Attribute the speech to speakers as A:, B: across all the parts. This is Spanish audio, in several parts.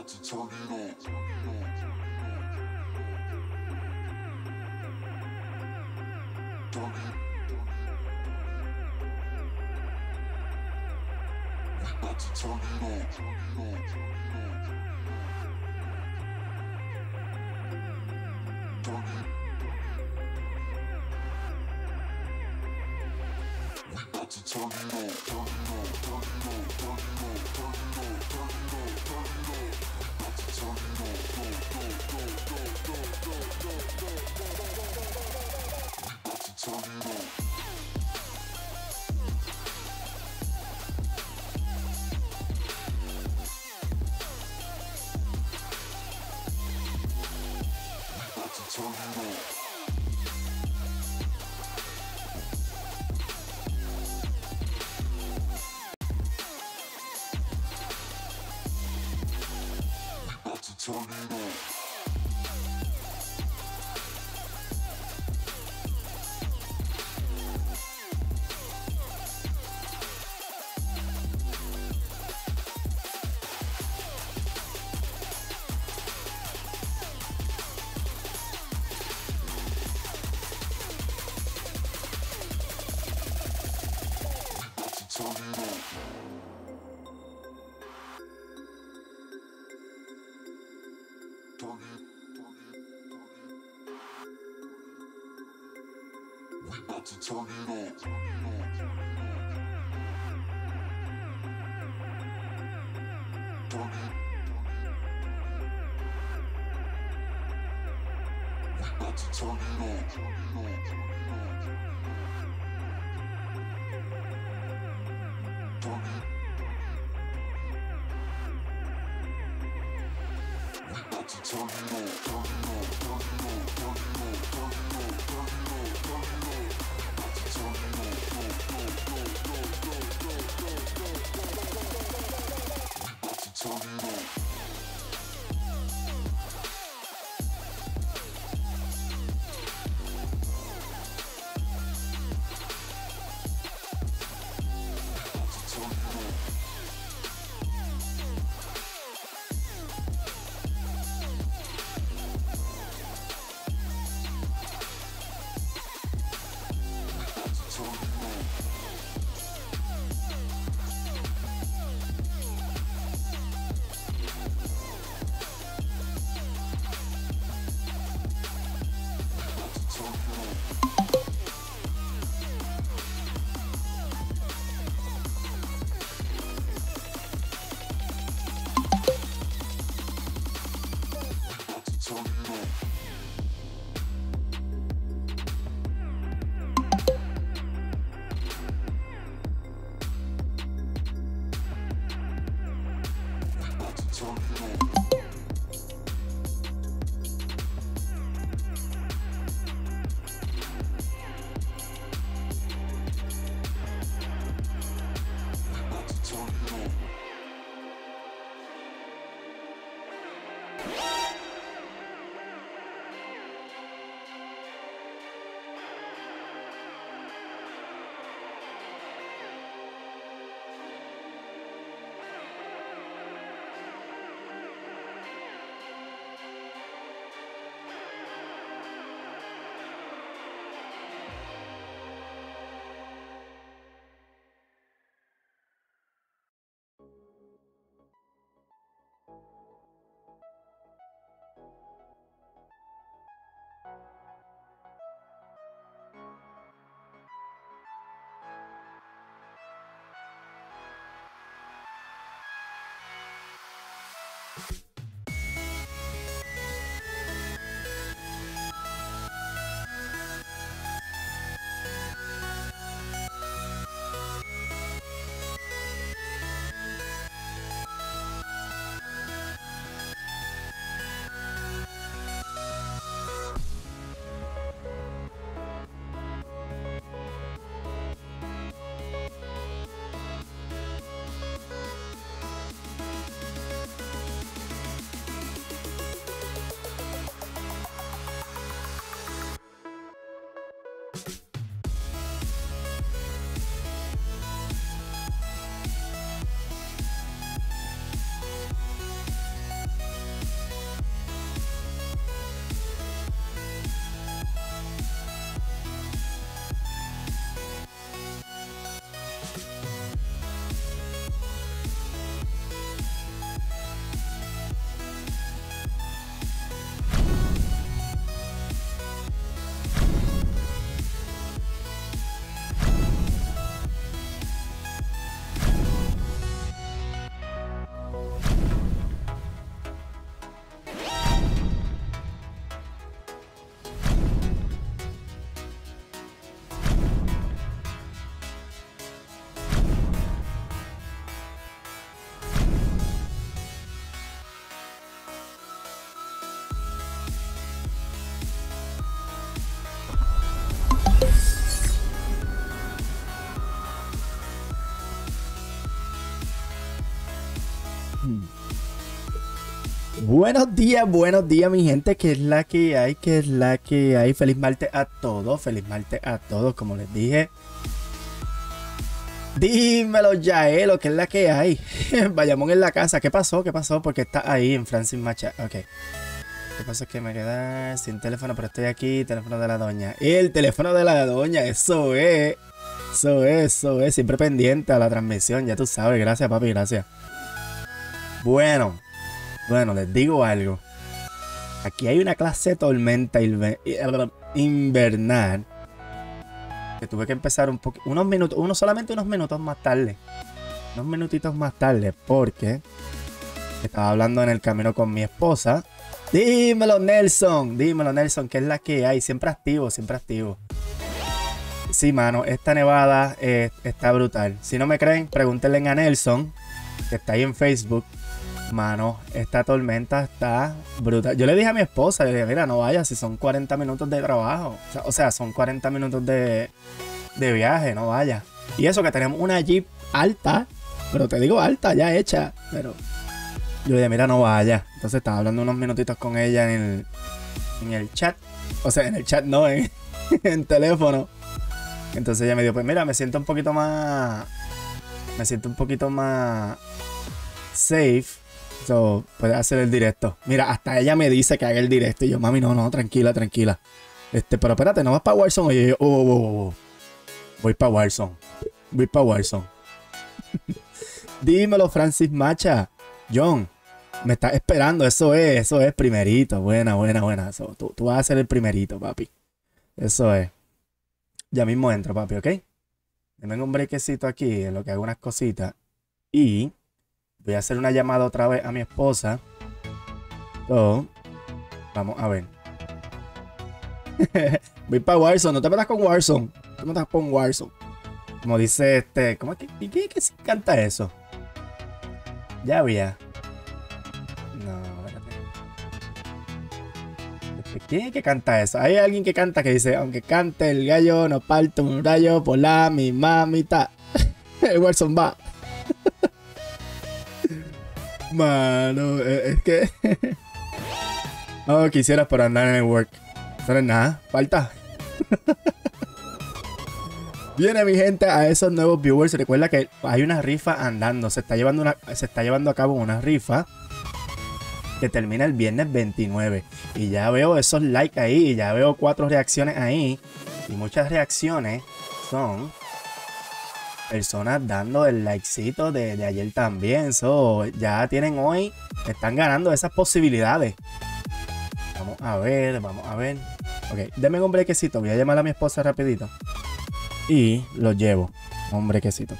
A: about to turn it on. Turn it. We about to turn it on. Turn it. We about to turn it on. Turn it on. Turn it on. Turn it on. Turn it on. Turn it on. Turn it on. About to turn it on. We about to turn it on. Turn it on. We about to turn it on. Turn it on. Turn it. We about to turn it on. Turn it. We about to turn it on. Turn it. We about to turn it on. Turn it on. Turn it on. Turn it on. Turn it on. Turn it on. Turn it on. We about to turn it on. We about to turn it on.
B: buenos días, mi gente. ¿Qué es la que hay? ¿Qué es la que hay? Feliz martes a todos, como les dije. Dímelo, Yaelo, ¿qué es la que hay? Bayamón en la casa. ¿Qué pasó? ¿Qué pasó? Porque está ahí en Francis Macha. Ok. Lo que pasa es que me quedé sin teléfono, pero estoy aquí. Teléfono de la doña. El teléfono de la doña, eso es. Eso es. Siempre pendiente a la transmisión, ya tú sabes. Gracias, papi, gracias. Bueno, les digo algo. Aquí hay una clase de tormenta invernal que tuve que empezar solamente unos minutos más tarde. Unos minutitos más tarde, porque estaba hablando en el camino con mi esposa. Dímelo, Nelson, que es la que hay. Siempre activo. Sí, mano, esta nevada está brutal. Si no me creen, pregúntenle a Nelson, que está ahí en Facebook. Mano, esta tormenta está brutal. Yo le dije a mi esposa, le dije, mira, no vayas, si son 40 minutos de trabajo. O sea, son 40 minutos de viaje, no vayas. Y eso que tenemos una Jeep alta, pero te digo alta, ya hecha. Pero yo le dije, mira, no vayas. Entonces estaba hablando unos minutitos con ella en el chat. O sea, en el chat no, en teléfono. Entonces ella me dijo, pues mira, me siento un poquito más safe. So, puedes hacer el directo. Mira, hasta ella me dice que haga el directo. Y yo, mami, no, tranquila. Pero espérate, ¿no vas para Warzone? Oye, yo, voy para Warzone. Dímelo, Francis Macha. John, me estás esperando. Eso es primerito. Buena. So, tú vas a ser el primerito, papi. Eso es. Ya mismo entro, papi, ¿ok? Me vengo un brequecito aquí en lo que hago unas cositas. Y voy a hacer una llamada otra vez a mi esposa. So, vamos a ver. Voy para Warzone. No te metas con Warzone. Como dice ¿cómo es que canta eso? Ya había. No, espérate. ¿Quién es que canta eso? Hay alguien que canta que dice, aunque cante el gallo, no parto un rayo por la misma mitad. El Warzone va. Mano, es que no quisieras por andar en el work. No es nada, falta. Viene mi gente a esos nuevos viewers. Recuerda que hay una rifa andando. Se está llevando a cabo una rifa que termina el viernes 29. Y ya veo esos likes ahí. Ya veo 4 reacciones ahí. Y muchas reacciones son personas dando el likecito de ayer también. So, ya tienen hoy. Están ganando esas posibilidades. Vamos a ver. Ok, denme un brequecito. Voy a llamar a mi esposa rapidito. Y lo llevo. Un brequecito.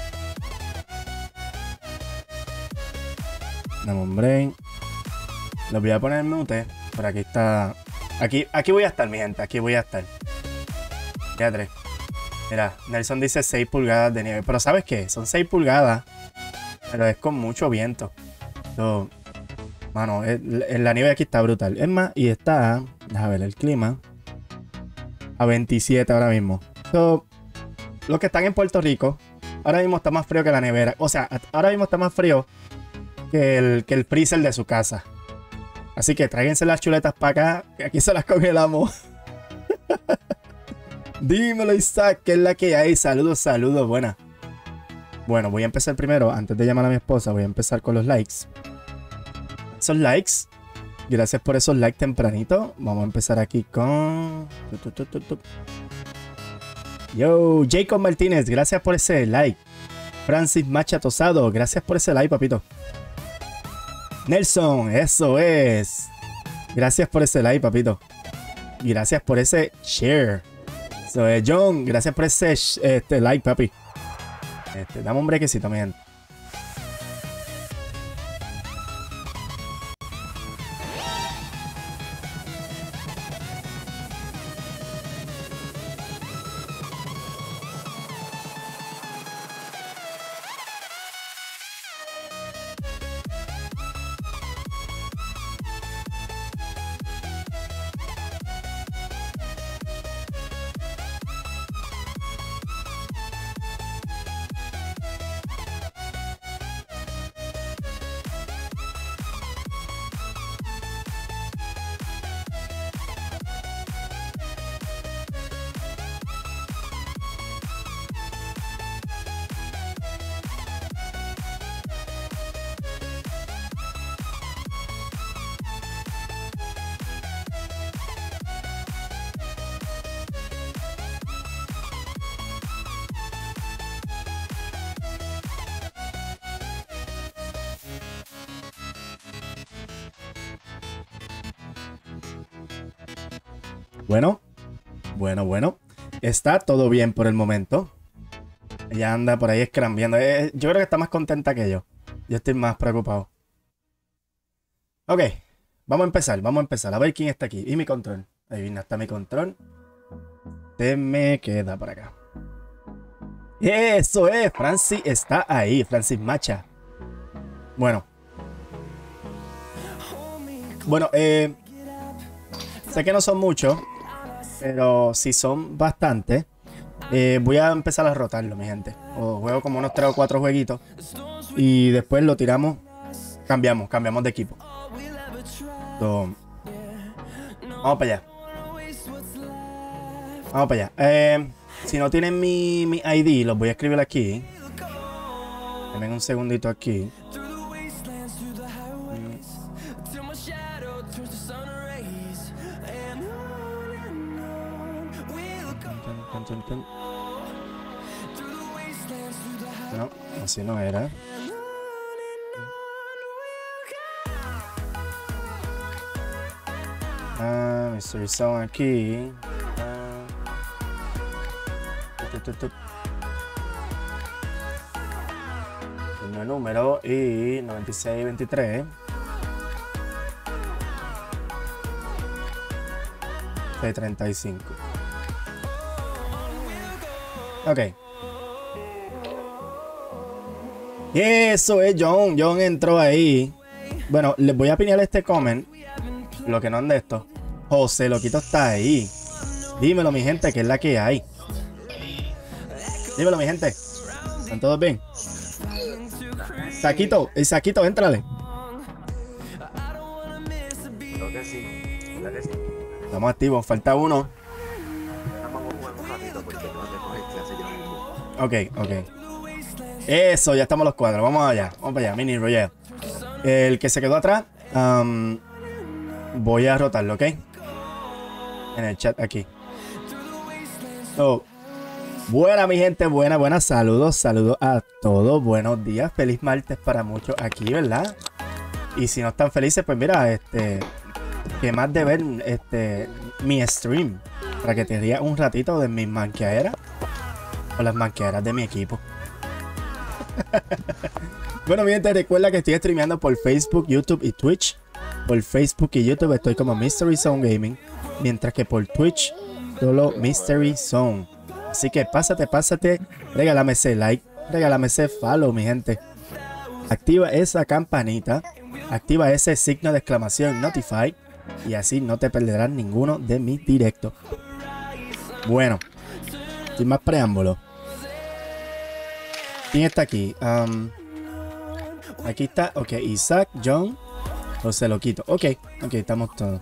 B: Dame un break. Lo voy a poner en mute. Por aquí está. Aquí voy a estar, mi gente. Aquí voy a estar. Ya 3. Mira, Nelson dice 6 pulgadas de nieve. Pero ¿sabes qué? Son 6 pulgadas. Pero es con mucho viento. So, mano, la nieve aquí está brutal. Es más, y está, déjame ver el clima, a 27 ahora mismo. So, los que están en Puerto Rico, ahora mismo está más frío que la nevera. O sea, ahora mismo está más frío que el freezer de su casa. Así que tráiganse las chuletas para acá, que aquí se las congelamos. Dímelo, Isaac, que es la que hay. Saludos, buena. Bueno, voy a empezar primero, antes de llamar a mi esposa, voy a empezar con los likes. Esos likes, gracias por esos likes tempranito. Vamos a empezar aquí con... Yo, Jacob Martínez, gracias por ese like. Francis Macha Tosado, gracias por ese like, papito. Nelson, eso es. Gracias por ese like, papito. Y gracias por ese share. So, John, gracias por ese like, papi. Dame un brequecito, mi gente. Bueno. Está todo bien por el momento. Ella anda por ahí scrambeando. Yo creo que está más contenta que yo. Yo estoy más preocupado. Ok. Vamos a empezar. A ver quién está aquí. Y mi control. Ahí viene, está mi control. Se me queda por acá. Eso es. Francis está ahí. Francis Macha. Bueno. Sé que no son muchos. Pero si son bastantes. Voy a empezar a rotarlo, mi gente. O juego como unos 3 o 4 jueguitos. Y después lo tiramos. Cambiamos de equipo. So, vamos para allá. Si no tienen mi ID, los voy a escribir aquí. Denme un segundito aquí. No, así no era. Mystery Zone aquí. El número y 9623. 635. Ok. Eso es John. John entró ahí. Bueno, les voy a pinear este comment. Lo que no han de esto. José Loquito está ahí. Dímelo, mi gente, que es la que hay. Dímelo, mi gente. ¿Están todos bien? Saquito, el Saquito, éntrale.
C: Creo que sí. Creo que sí.
B: Estamos activos, falta uno.
C: Vamos a jugar un ratito porque no tengo clase yo.
B: Ok. Eso, ya estamos los 4. Vamos allá, Mini Royale. El que se quedó atrás, voy a rotarlo, ¿ok? En el chat aquí. Buena, mi gente, buena. Saludos a todos. Buenos días, feliz martes para muchos aquí, ¿verdad? Y si no están felices, pues mira, que más de ver mi stream para que te rías un ratito de mis manqueaderas o las manqueaderas de mi equipo. Bueno, mi gente, recuerda que estoy streameando por Facebook, YouTube y Twitch. Por Facebook y YouTube estoy como Mystery Zone Gaming, mientras que por Twitch solo Mystery Zone. Así que pásate, regálame ese like, regálame ese follow, mi gente. Activa esa campanita, activa ese signo de exclamación Notify y así no te perderás ninguno de mis directos. Bueno, sin más preámbulo. ¿Quién está aquí? Aquí está, ok, Isaac, John, José Loquito. Ok, estamos todos.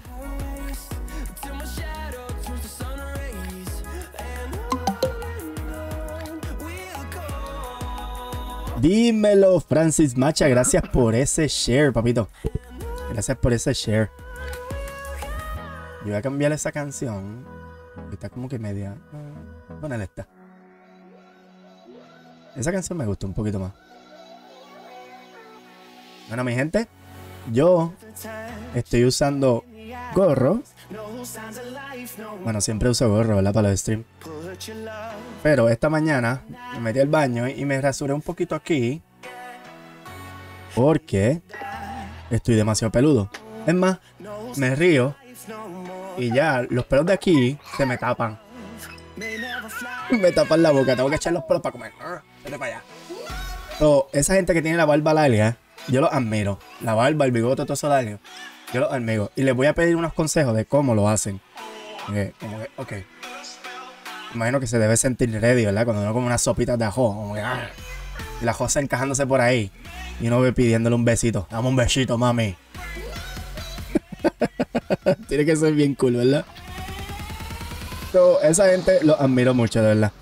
B: Dímelo, Francis Macha, gracias por ese share, papito. Gracias por ese share. Yo voy a cambiar esa canción. Está como que media. Ponele esta. Esa canción me gustó un poquito más. Bueno, mi gente, yo estoy usando gorro. Bueno, siempre uso gorro, ¿verdad? Para los streams. Pero esta mañana me metí al baño y me rasuré un poquito aquí. Porque estoy demasiado peludo. Es más, me río y ya los pelos de aquí se me tapan. Me tapan la boca. Tengo que echar los pelos para comer. Vete para allá. Esa gente que tiene la barba larga, yo los admiro. La barba, el bigote, todo eso largo. Yo los admiro. Y les voy a pedir unos consejos de cómo lo hacen. Ok. Imagino que se debe sentir ready, ¿verdad? Cuando uno come unas sopitas de ajo. Como que, y la josa encajándose por ahí. Y uno ve pidiéndole un besito. Dame un besito, mami. Tiene que ser bien cool, ¿verdad? Esa gente los admiro mucho, de verdad.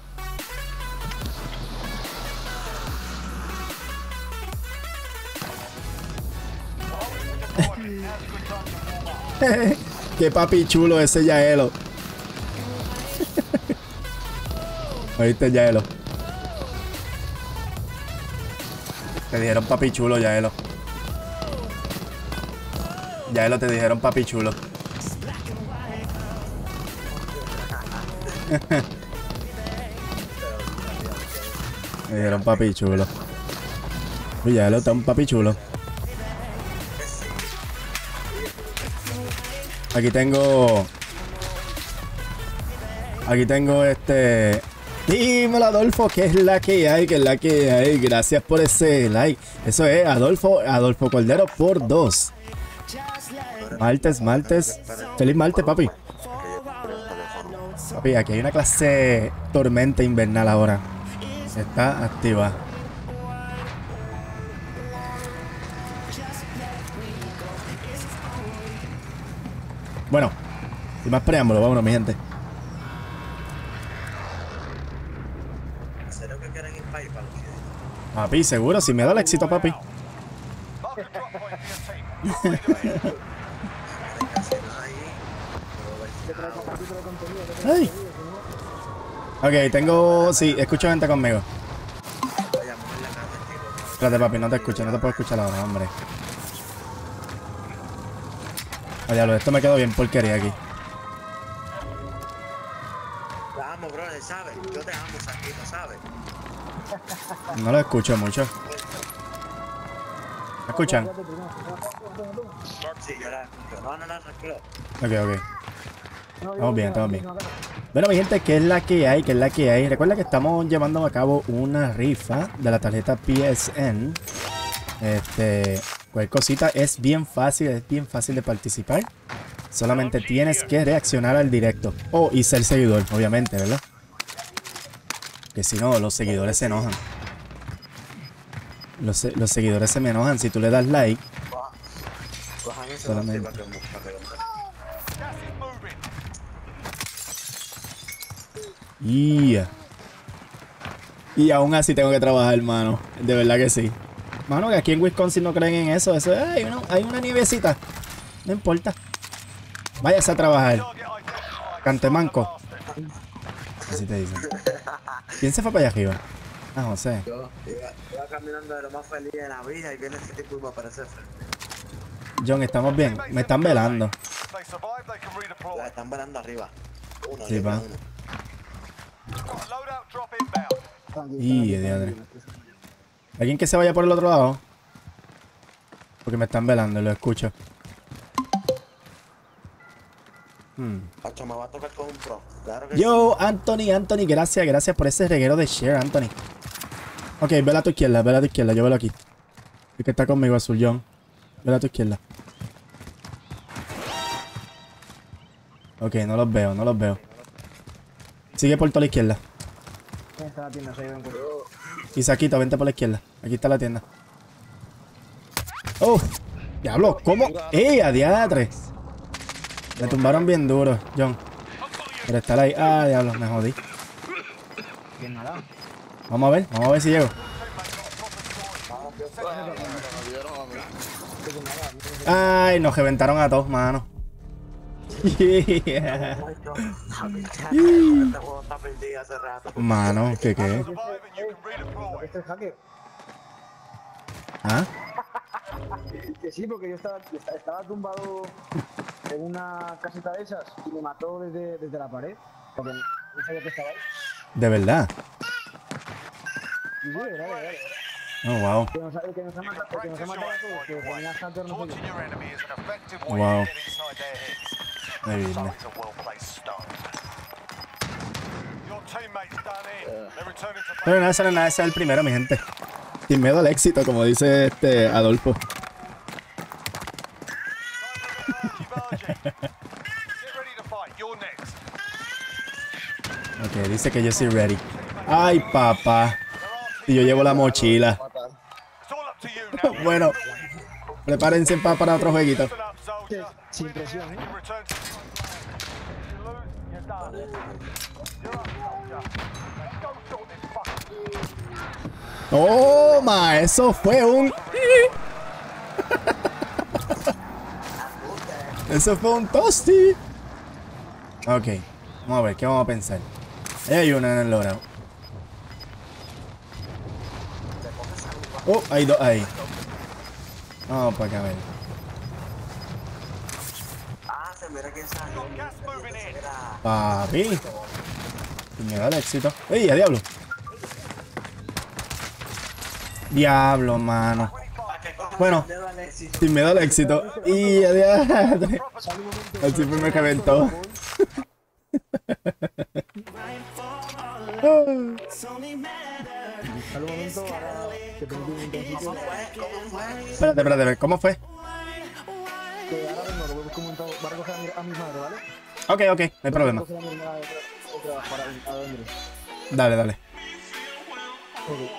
B: Qué papi chulo ese Yaelo. ¿Oíste, Yaelo? Te dijeron papi chulo, Yaelo. Yaelo, te dijeron papi chulo. Me dieron papi chulo. Uy, ya lo está un papi chulo. Aquí tengo Dímelo, Adolfo, que es la que hay, que es la que hay. Gracias por ese like. Eso es Adolfo Cordero por 2. Martes. Feliz martes, papi. Papi, aquí hay una clase tormenta invernal ahora. Está activa. Bueno, sin más preámbulo, vámonos, mi gente. Papi, seguro, si me da el éxito, papi. Ay. Ok, tengo... Sí, escucho gente conmigo. Espérate, papi, no te escucho, no te puedo escuchar ahora, hombre. Oye, esto me quedó bien porquería aquí.
C: Te amo, brother, ¿sabes? Yo te amo, Saquito, ¿sabes?
B: No lo escucho mucho. ¿Me escuchan?
C: Sí, yo la escucho. No, tranquilo.
B: Ok. Estamos bien. Bueno, mi gente, ¿qué es la que hay? Recuerda que estamos llevando a cabo una rifa de la tarjeta PSN. Cualquier cosita es bien fácil de participar. Solamente tienes que reaccionar al directo. Y ser seguidor, obviamente, ¿verdad? Que si no, los seguidores se enojan. Los seguidores se me enojan si tú le das like. Solamente. Y aún así tengo que trabajar, hermano. De verdad que sí. Mano, que aquí en Wisconsin no creen en eso. Eso hay una nievecita. No importa. Váyase a trabajar. Cantemanco. Así te dicen. ¿Quién se fue para allá arriba? Ah, José.
C: Yo iba caminando de lo más feliz de la vida y viene ese tipo y me aparece frente.
B: John, ¿estamos bien? Me están velando.
C: La están velando arriba.
B: Sí, pa. Y diadre. ¿Alguien que se vaya por el otro lado? Porque me están velando, lo escucho.
C: Pacho, me va a tocar con un pro. Claro que
B: Yo, Anthony, gracias por ese reguero de share, Anthony. Ok, vela a tu izquierda, yo velo aquí. El que está conmigo, Azul John. Vela a tu izquierda. Ok, no los veo. Sigue por toda la izquierda.
D: Está la tienda,
B: Isaquito, vente por la izquierda. Aquí está la tienda. ¡Oh! ¡Diablo! ¿Cómo? ¡Adiadre! Me tumbaron bien duro, John. Pero estar ahí. Diablo, me jodí. Vamos a ver si llego. Ay, nos reventaron a todos, mano. Yeah. Mano, ¿qué?
D: Este es hacker.
B: ¿Ah?
D: Que sí, porque yo estaba tumbado en una caseta de esas y me mató desde la pared. Porque no sabía que estaba ahí.
B: ¿De verdad?
D: Y sí, de verdad.
B: Oh, wow.
D: Que nos ha matado a todos, que tenía Hunter no sé qué.
B: Wow. Increíble. Pero nada, ese es el primero, mi gente. Sin miedo al éxito, como dice Adolfo. Ok, dice que yo soy ready. Ay, papá. Y yo llevo la mochila. Bueno, prepárense para otro jueguito.
D: Sin presión, ¿eh?
B: Toma, eso fue un... Eso fue un tosti. Ok, vamos a ver, ¿qué vamos a pensar? Ahí hay una en el logrado. Hay dos ahí. Vamos para acá, a ver.
C: Se mira quién salió.
B: Papi. Sin miedo al éxito. ¡Ey, a diablo! Diablo, mano. Bueno, sin miedo al éxito. Y a diablo. El tipo me reventó.
D: Al momento, ahora que tengo un intensito,
B: Espérate, ¿cómo fue?
D: que ahora vengo, lo voy a buscar un montón, va a recoger a mi madre, ¿vale?
B: Ok, no hay problema.
D: Recoger a mi hermana de trabajo para a dónde.
B: Dale.
D: Ok.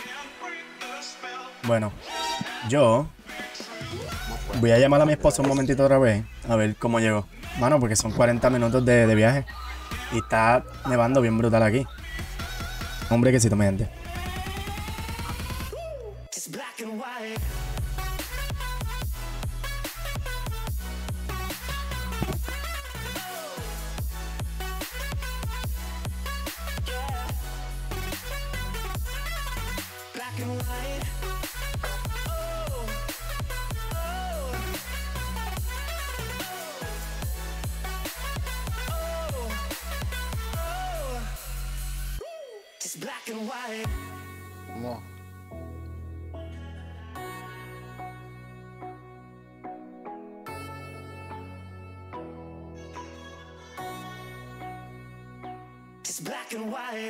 B: Bueno, yo voy a llamar a mi esposa un momentito otra vez. A ver cómo llegó. Mano, porque son 40 minutos de viaje. Y está nevando bien brutal aquí. Hombre, que si me gente.
C: No.
E: It's black and white.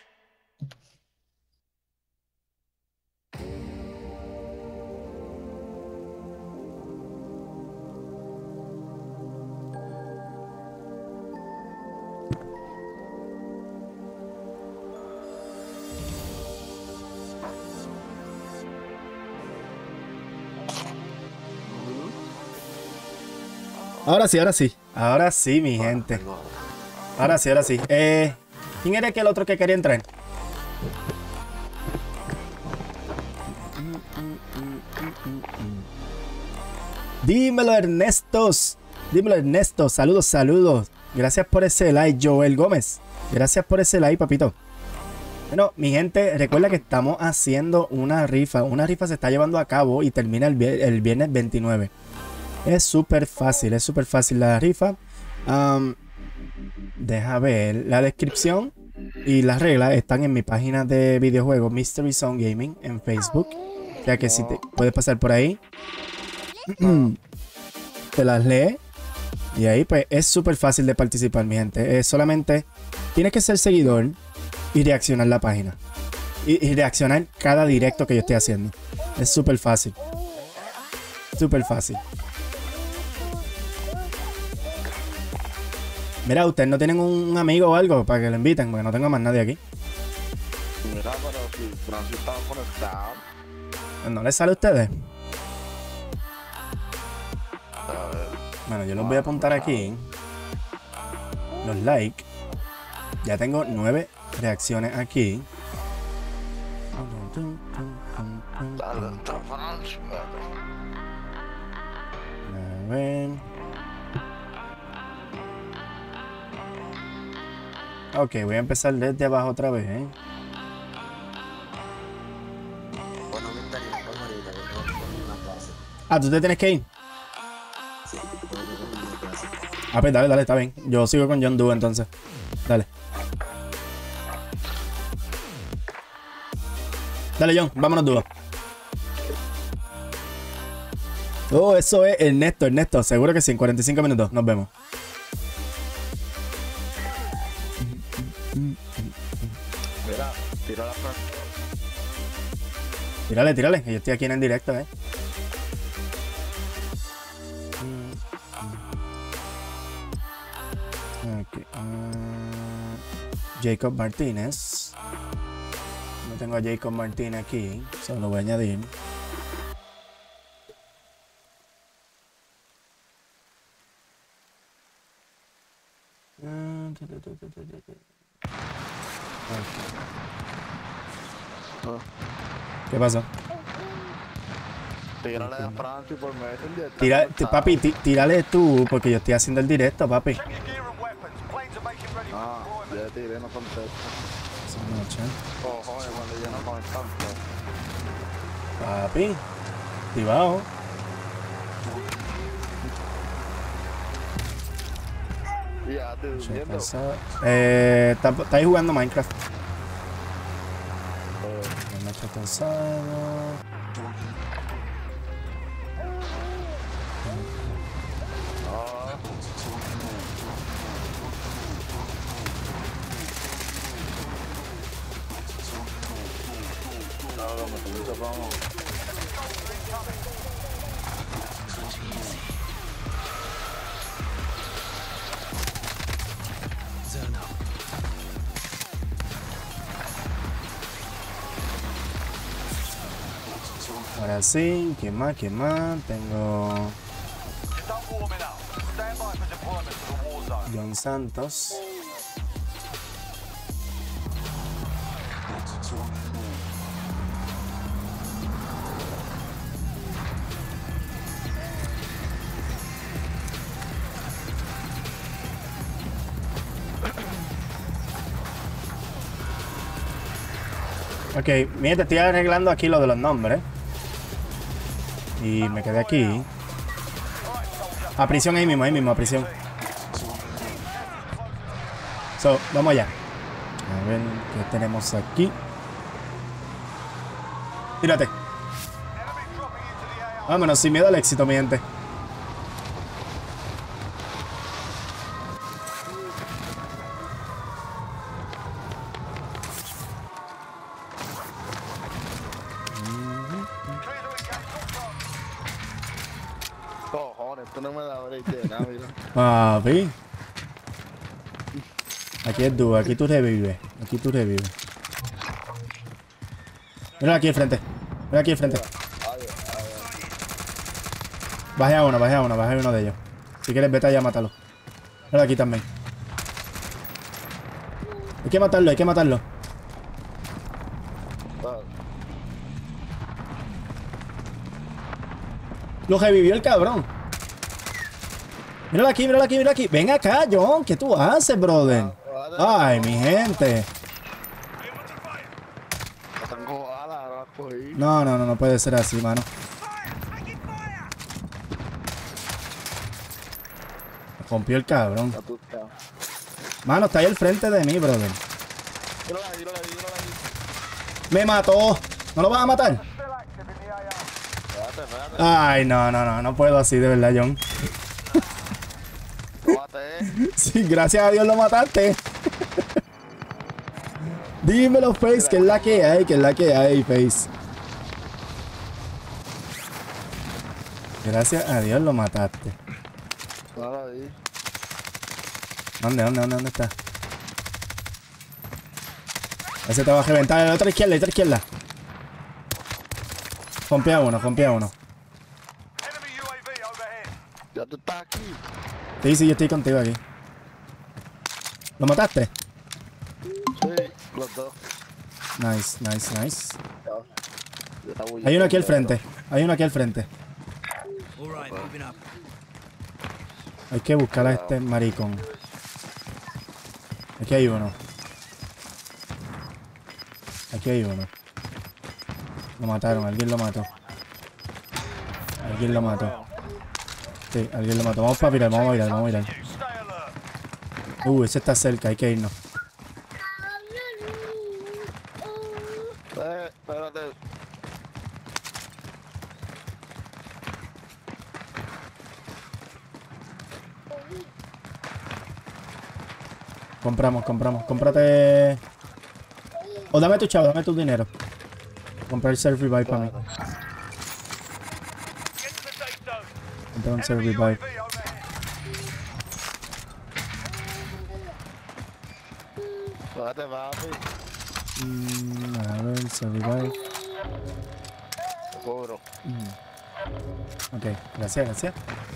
B: Ahora sí, mi gente. Ahora sí. ¿Quién era el otro que quería entrar? Dímelo, Ernesto. Saludos. Gracias por ese like, Joel Gómez. Gracias por ese like, papito. Bueno, mi gente, recuerda que estamos haciendo una rifa. Una rifa se está llevando a cabo y termina el viernes 29. Es súper fácil la rifa. Deja ver la descripción y las reglas están en mi página de videojuegos Mystery Zone Gaming en Facebook. O sea que si te puedes pasar por ahí, te las lee y ahí pues es súper fácil de participar, mi gente. Solamente tienes que ser seguidor y reaccionar la página y reaccionar cada directo que yo esté haciendo. Es súper fácil. Mira, ustedes no tienen un amigo o algo para que lo inviten, porque no tengo más nadie aquí.
C: Mira, pero si Francis estaba conectado.
B: ¿No les sale a ustedes?
C: A ver.
B: Bueno, yo los voy a apuntar aquí. Los likes. Ya tengo 9 reacciones aquí.
C: Dale, está Francis.
B: A ver. Ok, voy a empezar desde abajo otra vez, ¿eh?
C: Bueno, me estaría con ahorita, que tengo que poner una clase.
B: Ah, ¿tú te tienes que ir?
C: Sí, tengo que poner una clase.
B: Ah, pues dale, está bien. Yo sigo con John Doe entonces. Dale. Dale, John, vámonos dúo. Oh, eso es Ernesto. Seguro que sí, en 45 minutos. Nos vemos.
C: Mira, tira la Francis.
B: Tírale, que yo estoy aquí en el directo, ¿eh? Okay. Jacob Martínez. No tengo a Jacob Martínez aquí, solo lo voy a añadir. ¿Qué pasó?
C: Tírale a Francis por Messenger.
B: Papi, tírale tú, porque yo estoy haciendo el directo, papi.
C: Ah, ya tiré, no contesta.
B: Esa noche.
C: Cojones, cuando yo no conectamos.
B: Papi, activado.
C: Ya, te durmiendo.
B: Está ahí jugando Minecraft. Macho cansado. Ahora sí, ¿quién más? ¿Quién más? Tengo John Santos. Ok, mira, te estoy arreglando aquí lo de los nombres. Y me quedé aquí. A prisión ahí mismo, a prisión. So, vamos allá. A ver qué tenemos aquí. Tírate. Vámonos, sin miedo al éxito, mi gente.
C: Cojones, esto no me da break de nada, mira.
B: Papi. Aquí es duro, aquí tú revives. Aquí tú revives. Mira aquí al frente. Mira aquí al frente. Baje a uno de ellos. Si quieres, vete allá a matarlo. Mira aquí también. Hay que matarlo, hay que matarlo. Lo revivió el cabrón. Míralo aquí, míralo aquí, míralo aquí. Ven acá, John. ¿Qué tú haces, brother? Ay, mi gente.
C: Tengo alas, ahora cogí.
B: No puede ser así, mano. Rompió el cabrón. Mano, está ahí al frente de mí, brother. Me mató. ¿No lo vas a matar? Ay, no puedo así, de verdad, John. Sí, gracias a Dios lo mataste. Dímelo, Face, que es la que hay, Face. Gracias a Dios lo mataste. ¿Dónde está? Ese te va a reventar. La otra izquierda, Compea uno.
C: Ya tú estás aquí.
B: Sí, yo estoy contigo aquí. ¿Lo mataste?
C: Sí, los dos.
B: Nice. Hay uno aquí al frente. Hay que buscar a este maricón. Aquí hay uno. Lo mataron, alguien lo mató. Sí, alguien lo mató. Vamos a virar. Ese está cerca, hay que irnos.
C: Espérate.
B: Compramos. Cómprate. O dame tu chavo, dame tu dinero. Comprar el self revive para mí. Comprar un self revive.
C: Espérate, papi.
B: A ver, self revive.
C: Cobro.
B: Ok, gracias.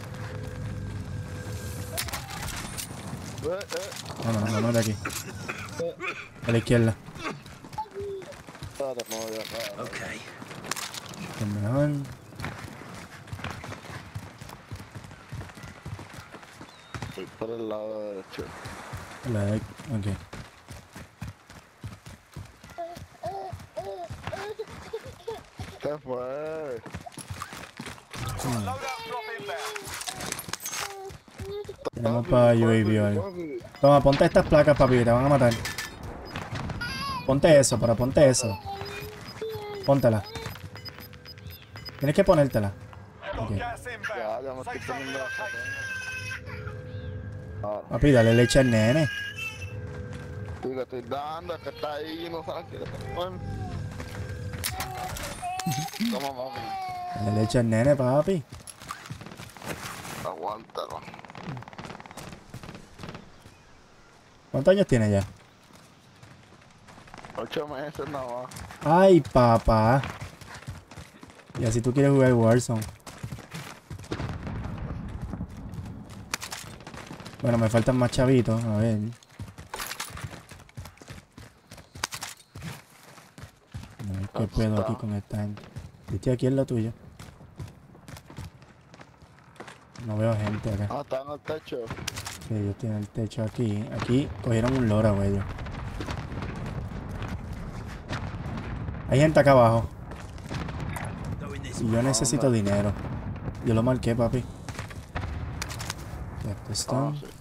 B: Vámonos de aquí. A la izquierda.
C: Okay.
B: Es mejor.
C: Estoy por el lado derecho.
B: Ok.
C: ¿Qué fue?
B: Vamos para UAV o algo. Toma, ponte estas placas, papi, que te van a matar. Ponte eso, pero ponte eso. Póntela. Tienes que ponértela. Ok.
F: Ya me estoy poniendo la foto.
B: Papi, dale leche al nene.
F: Sí, le estoy dando, es que está ahí y no sabe que le está bueno. Toma, papi.
B: Dale leche al nene, papi.
F: Aguántalo.
B: ¿Cuántos años tiene ya?
F: 8 meses nada más.
B: Ay, papá. Y así tú quieres jugar Warzone. Bueno, me faltan más chavitos. A ver. A ver qué pedo aquí con esta gente. Yo estoy aquí en lo tuyo. No veo gente acá.
F: Ah, está en el techo.
B: Sí, yo estoy en el techo aquí. Aquí cogieron un lora, güey. Hay gente acá abajo. Y yo necesito dinero. Yo lo marqué, papi. Esto está.
F: Ah, sí.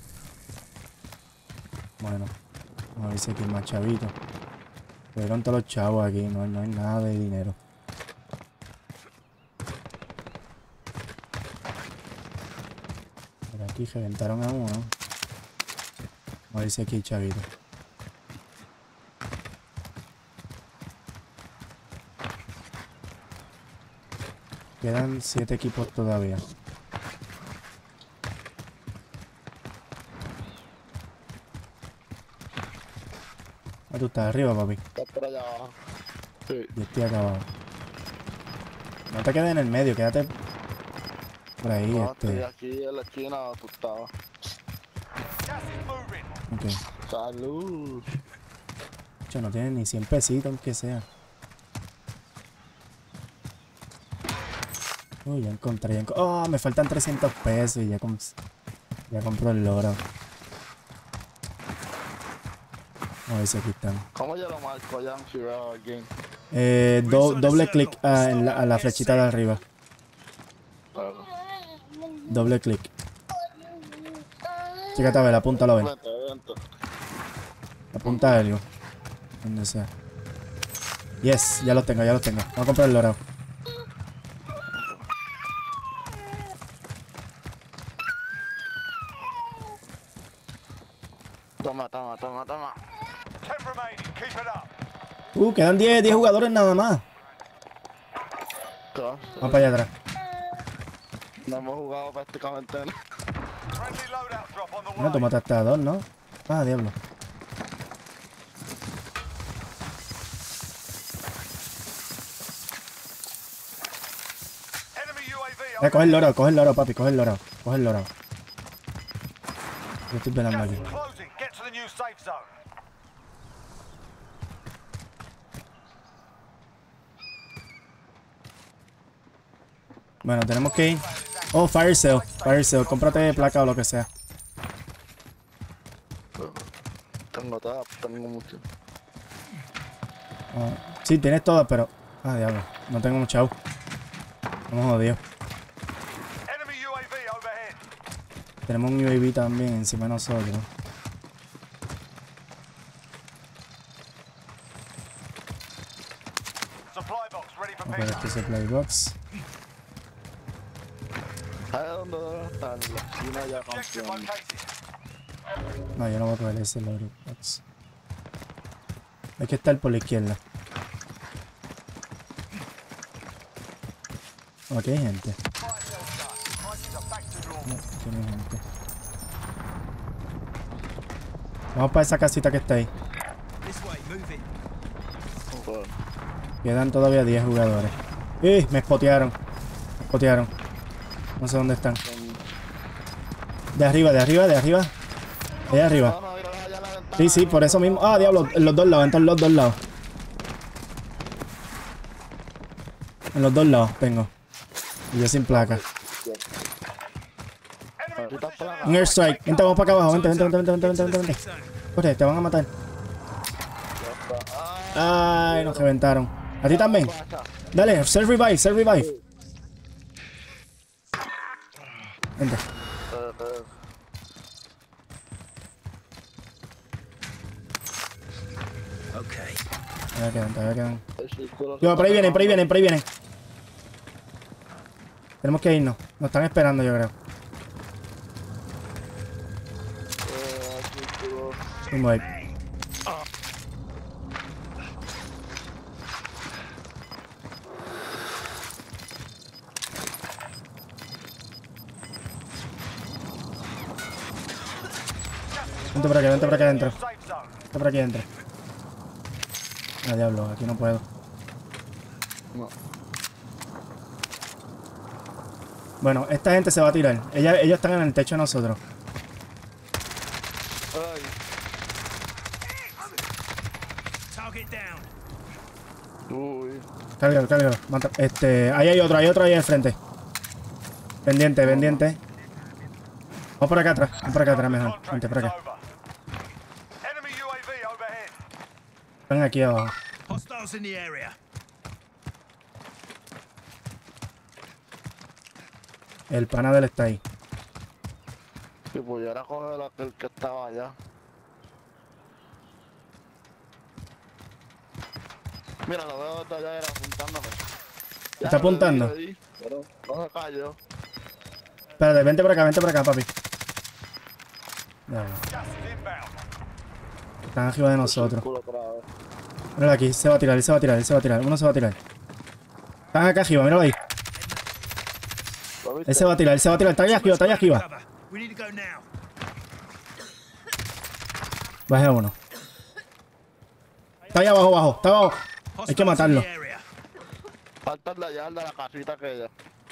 B: Bueno, vamos a ver si aquí hay más chavitos. Fueron todos los chavos aquí, no hay nada de dinero. Por aquí reventaron a uno. Vamos a ver si aquí hay chavitos. Quedan 7 equipos todavía. Ah, tú estás arriba, papi.
F: Está por allá abajo. Sí.
B: Yo estoy acá abajo. No te quedes en el medio, quédate por ahí,
F: No, estoy aquí en la esquina asustado.
B: Ok.
F: Salud.
B: Yo no tiene ni 100 pesitos, aunque sea. Uy, ya encontré. Oh, me faltan 300 pesos y ya compro el loro. A ver si aquí están.
F: ¿Cómo yo lo marco ya si veo a alguien?
B: Doble clic a la flechita de arriba. Doble clic. Chécate a ver, apúntalo a ver.
F: Vente, vente.
B: Apunta a algo. Donde sea. Yes, ya lo tengo, ya lo tengo. Vamos a comprar el loro.
F: Toma, toma, toma, toma.
B: Quedan 10 jugadores nada más.
F: ¿Qué?
B: Vamos para allá atrás.
F: No hemos jugado prácticamente nada.
B: No, tú mataste a 2, ¿no? Ah, diablo. Coge el loro, papi, coge el loro. Coge el loro. Yo estoy velando aquí. Bueno, tenemos que ir. Oh, fire sale. Fire sale. Cómprate placa o lo que sea.
F: Tengo todas, tengo mucho.
B: Oh, sí, tienes todas, pero... Ah, diablo. No tengo mucha chavo. Estamos jodidos. Tenemos un UAV también encima de nosotros. Ok, este es el supply box.
F: ¿Sabes dónde está? En la esquina ya campeón.
B: No, yo no voy a coger ese loading box. Hay que estar por la izquierda. Oh, aquí hay gente. No, aquí no hay gente. Vamos para esa casita que está ahí.
F: Bueno,
B: Quedan todavía 10 jugadores. Me spotearon. Me spotearon. No sé dónde están. De arriba, de arriba, de arriba. De arriba.
F: no, mira, allá en la ventana.
B: Sí, sí, por eso mismo. Ah, diablo, en los dos lados, en los dos lados. En los dos lados tengo. Y yo sin placa.
F: Ahorita plaga.
B: Un airstrike. Vente, vamos para acá abajo. Vente, vente, vente, vente, vente, vente, vente. Corre, te van a matar. Ay, nos reventaron. ¿A ti también? Dale, self revive, self revive. Vente. Todavía quedan, todavía quedan.
F: El círculo
B: Yo,
F: se
B: por ahí
F: está
B: vienen, por ahí
F: acabando.
B: vienen, por ahí vienen. Tenemos que irnos. Nos están esperando, yo creo.
F: El círculo.
B: Tengo ahí. Vente por aquí adentro. Vente por aquí adentro. Ah, diablo, aquí no puedo.
F: No.
B: Bueno, esta gente se va a tirar. Ellos están en el techo de nosotros.
F: Ay, uy.
B: Cárgalo, cárgalo. Ahí hay otro ahí al frente. Pendiente, pendiente. Vamos por acá atrás mejor. Vente por acá. Están aquí abajo.
E: Hostiles in the area.
B: El pana del está ahí.
F: Si pudiera coger aquel que estaba allá. Mira, lo veo desde allá era apuntándome. Ya
B: ¿Está apuntando?
F: le di, pero no se cayó.
B: Espérate, vente por acá, papi. Diablo. Están arriba de nosotros.
F: Culo otra vez.
B: Míralo aquí, se va a tirar. Uno se va a tirar. Están acá arriba, míralo ahí.
F: ¿Lo viste?
B: Él se va a tirar. Está allá arriba.
E: Cover. We need to go now.
B: Baje uno. Está ahí abajo, está abajo. Hay que
E: Hostiles in
B: matarlo.
E: the area.
F: Falta el de allá, el de la casita aquella.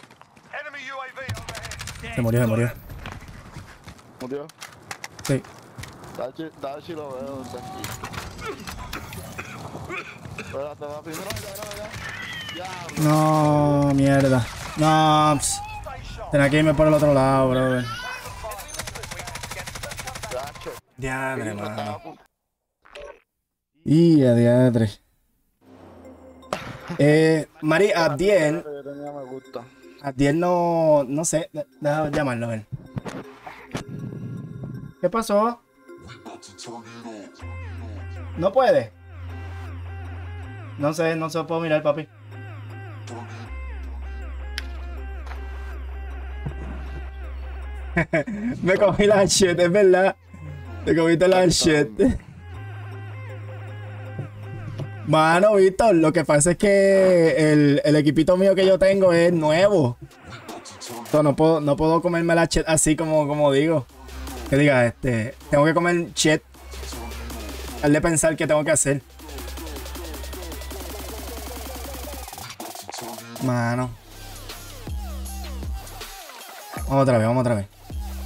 E: Dead.
B: Se murió.
F: ¿Murió?
B: Sí.
F: Dale si lo veo desde aquí. Espérate, papi. Mira, ya.
B: No, mierda. No, tenía que irme por el otro lado, brother.
F: Gacho.
B: Diadre,
F: Estaba
B: mano.
F: a punto.
B: Y a diadre. Mari, Abdiel.
F: Yo tenía me gusta.
B: Abdiel no sé. Deja llamarlo, ven. ¿Qué pasó? ¿No puede? No sé, no se lo puedo mirar, papi. Me comí la shit, es verdad. Te comiste la shit. Mano, Víctor, lo que pasa es que el equipito mío que yo tengo es nuevo. So, no puedo comerme la shit así como digo. Que diga, tengo que comer shit. Al de pensar qué tengo que hacer. Mano. Vamos otra vez.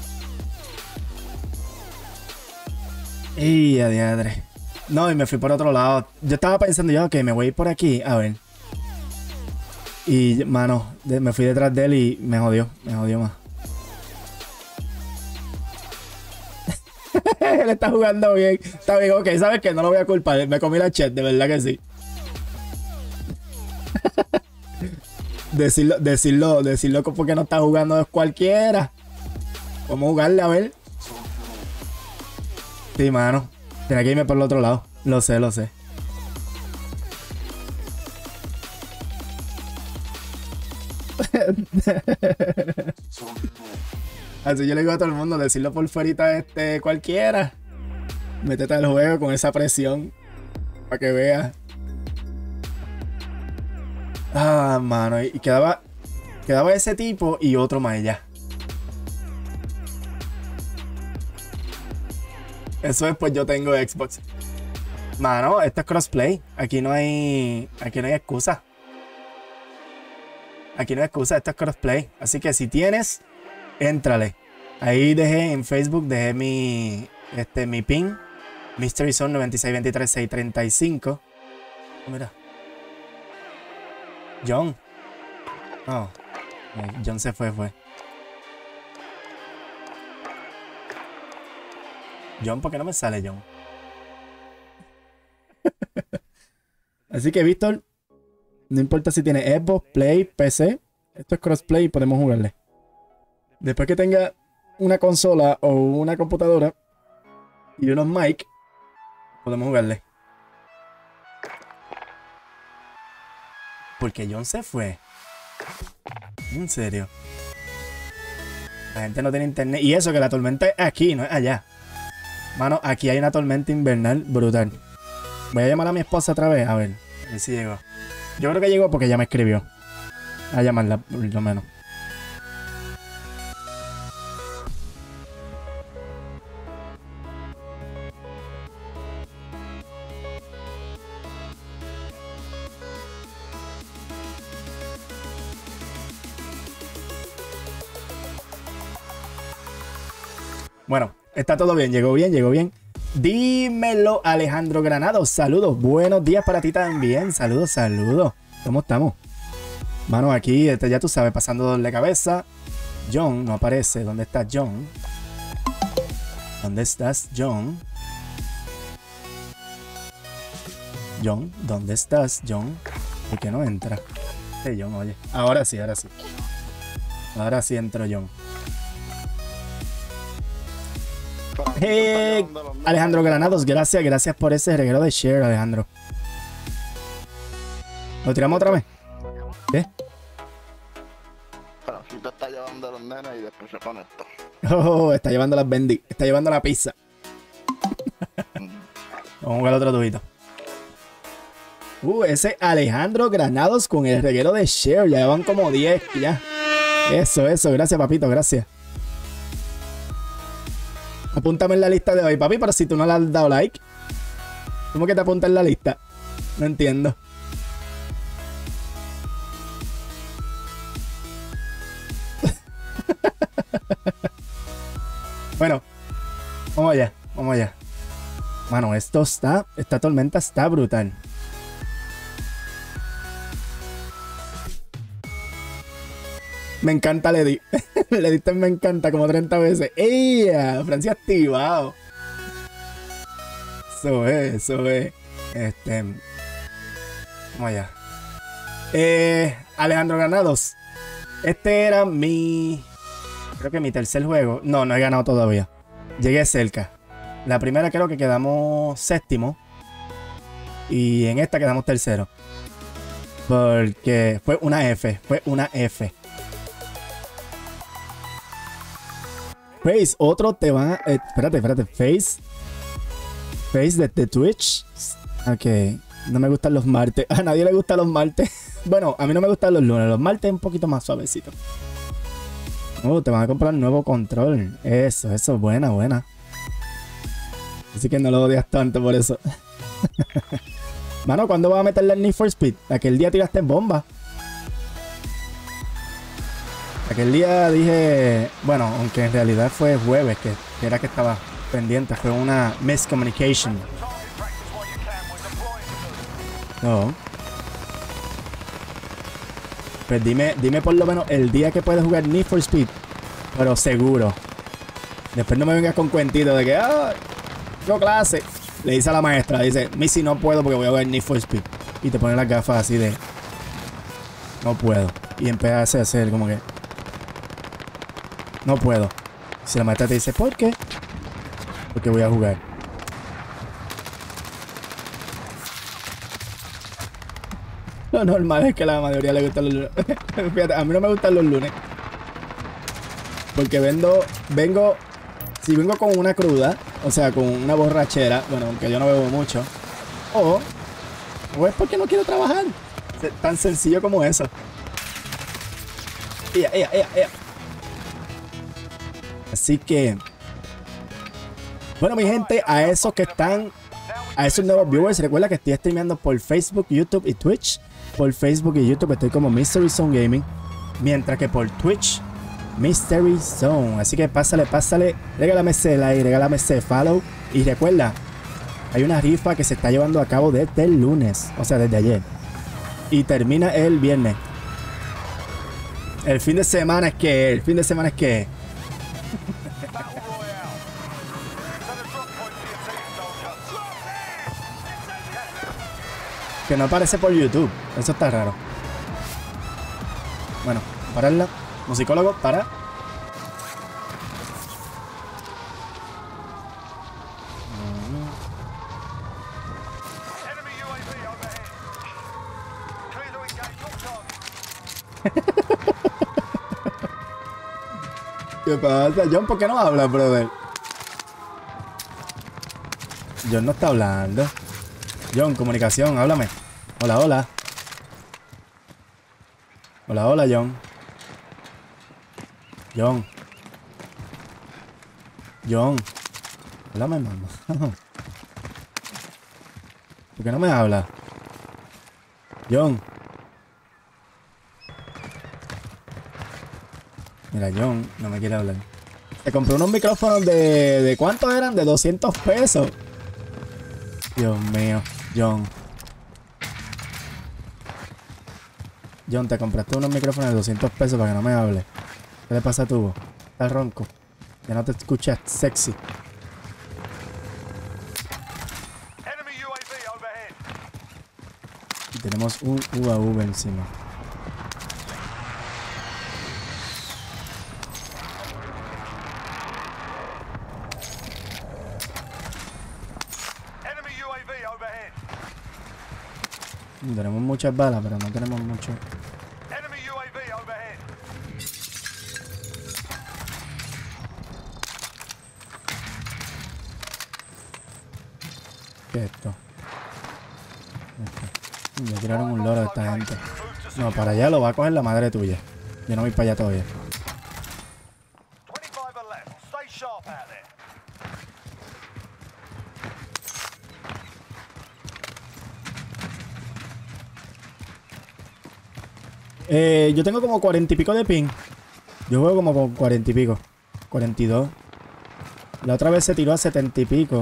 B: Y a diadre. No, y me fui por otro lado. Yo estaba pensando yo que me voy a ir por aquí, a ver. Y, mano, me fui detrás de él y me jodió más. Él está jugando bien. Está bien, ok, ¿sabes qué? No lo voy a culpar. Me comí la chat, de verdad que sí. Decirlo porque no está jugando es cualquiera. Vamos a jugarle, a ver. Sí, mano. Tenía que irme por el otro lado. Lo sé. Así yo le digo a todo el mundo, decirlo por fuerita cualquiera. Métete al juego con esa presión. Para que veas. Ah, mano. Y quedaba ese tipo y otro más allá. Eso es, pues yo tengo Xbox. Mano, esto es crossplay. Aquí no hay excusa. Esto es crossplay. Así que si tienes, éntrale. Ahí en Facebook dejé mi pin. Mystery Zone 9623635. Oh, mira. John. Oh. John se fue. John, ¿por qué no me sale John? Así que, Víctor, no importa si tiene Xbox, Play, PC, esto es crossplay y podemos jugarle. Después que tenga una consola o una computadora y unos mic, podemos jugarle. Porque John se fue. En serio. La gente no tiene internet. Y eso que la tormenta es aquí, no es allá. Mano, aquí hay una tormenta invernal brutal. Voy a llamar a mi esposa otra vez. A ver si llegó. Yo creo que llegó porque ya me escribió. A llamarla, por lo menos. Bueno, está todo bien, llegó bien, llegó bien. Dímelo, Alejandro Granados. Saludos, buenos días para ti también. Saludos, saludos. ¿Cómo estamos? Mano, aquí, ya tú sabes, pasando doble cabeza. John no aparece. ¿Dónde está John? ¿Dónde estás, John? John, ¿dónde estás, John? ¿Por qué no entra? John, oye. Ahora sí, ahora sí. Ahora sí entró John. Alejandro Granados, gracias por ese regalo de share, Alejandro. ¿Lo tiramos otra vez? ¿Qué?
F: Francisco está llevando a los nenes y después se pone esto.
B: Oh, está llevando las bendy, está llevando la pizza. Vamos a jugar otro tubito. Ese Alejandro Granados con el reguero de share. Ya van como 10 ya. Eso, gracias papito, gracias. Apúntame en la lista de hoy, papi, pero si tú no le has dado like. ¿Cómo que te apunta en la lista? No entiendo. Bueno, vamos allá, vamos allá. Mano, esta tormenta está brutal. Me encanta Lady. Lady me encanta como 30 veces. ¡Ey! Francia activado. Eso es. Vamos allá. Alejandro Granados. Este era creo que mi tercer juego. No he ganado todavía. Llegué cerca. La primera creo que quedamos séptimo. Y en esta quedamos tercero. Porque fue una F. Face, otro te van a... espérate. Face de Twitch. Ok. No me gustan los martes. A nadie le gustan los martes. Bueno, a mí no me gustan los lunes. Los martes un poquito más suavecito. Te van a comprar un nuevo control. Eso, buena. Así que no lo odias tanto por eso. Mano, ¿cuándo vas a meterle el Need for Speed? Aquel día tiraste bomba. Aquel día dije, bueno, aunque en realidad fue jueves, que era que estaba pendiente, fue una miscommunication. No. Pues dime por lo menos el día que puedes jugar Need for Speed, pero seguro. Después no me vengas con cuentito de que, yo clase. Le dice a la maestra, dice, Missy, no puedo porque voy a jugar Need for Speed. Y te pone las gafas así de, no puedo. Y empieza a hacer como que, no puedo. Si la maestra te dice, ¿por qué? Porque voy a jugar. Lo normal es que a la mayoría le gustan los lunes. Fíjate, a mí no me gustan los lunes. Porque si vengo con una cruda, o sea, con una borrachera, bueno, aunque yo no bebo mucho, o es porque no quiero trabajar. Tan sencillo como eso. Ea. Así que, bueno, mi gente, a esos nuevos viewers, recuerda que estoy streameando por Facebook, YouTube y Twitch. Por Facebook y YouTube estoy como Mystery Zone Gaming, mientras que por Twitch, Mystery Zone. Así que pásale, regálame ese like, regálame ese follow. Y recuerda, hay una rifa que se está llevando a cabo desde el lunes, o sea, desde ayer. Y termina el viernes. El fin de semana es que... Que no aparece por YouTube. Eso está raro. Bueno, pararla. Musicólogo, para. ¿Qué pasa? John, ¿por qué no hablas, brother? John no está hablando. John, comunicación, háblame. Hola, hola. Hola, hola, John. John. John. Háblame, mamá. ¿Por qué no me habla? John. Mira, John no me quiere hablar. Se compró unos micrófonos de ¿cuántos eran? De 200 pesos. Dios mío, John. John, te compraste unos micrófonos de 200 pesos para que no me hable. ¿Qué le pasa a tu voz? ¿Estás ronco? Ya no te escuchas sexy. Y tenemos un UAV encima. Tenemos muchas balas, pero no tenemos mucho. ¿Qué es esto? Ya tiraron un loro a esta gente. No, para allá lo va a coger la madre tuya. Yo no voy para allá todavía. Yo tengo como 40 y pico de ping. Yo juego como con 40 y pico. 42. La otra vez se tiró a 70 y pico.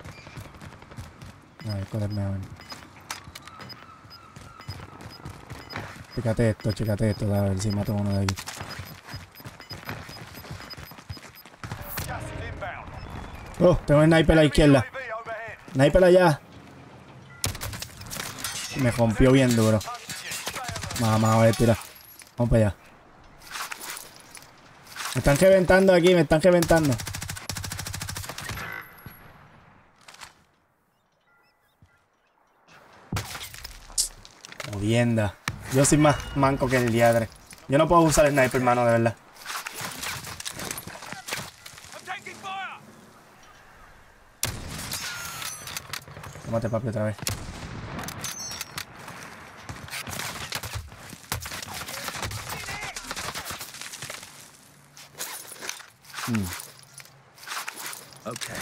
B: A ver, ¿cuál es mejor? Chécate esto. A ver si mato uno de aquí. Oh, tengo un sniper a la izquierda. Sniper allá. Me rompió bien duro. Mamá, a ver, tira. Vamos para allá. Me están reventando aquí, me están reventando. Jodienda. Yo soy más manco que el diadre. Yo no puedo usar el sniper, hermano, de verdad. Tómate, papi, otra vez.
E: Okay.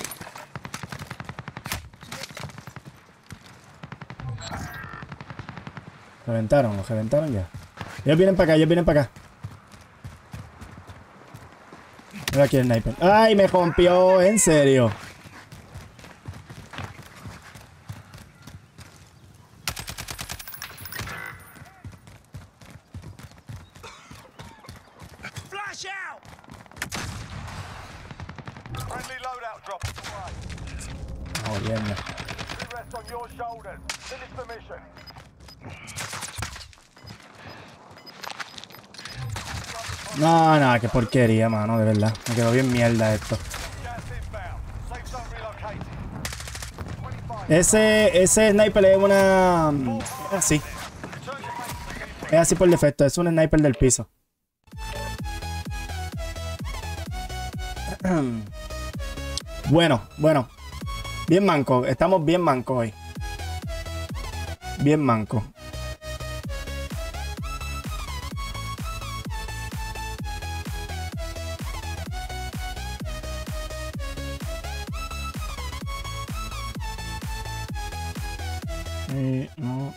B: Los reventaron ya. Ellos vienen para acá. Mira aquí el sniper. ¡Ay, me rompió! ¿En serio?
E: Flash out!
G: Friendly loadout drop on the way.
B: Jodienda.
G: It rests on your shoulders. Finish the mission.
B: No, qué porquería, mano, de verdad. Me quedó bien mierda esto.
G: Gas inbound. Safe zone relocated. 25.
B: Ese sniper es una... así. Es así por defecto. Es un sniper del piso. Bueno. Bien manco. Estamos bien manco hoy. Bien manco. No.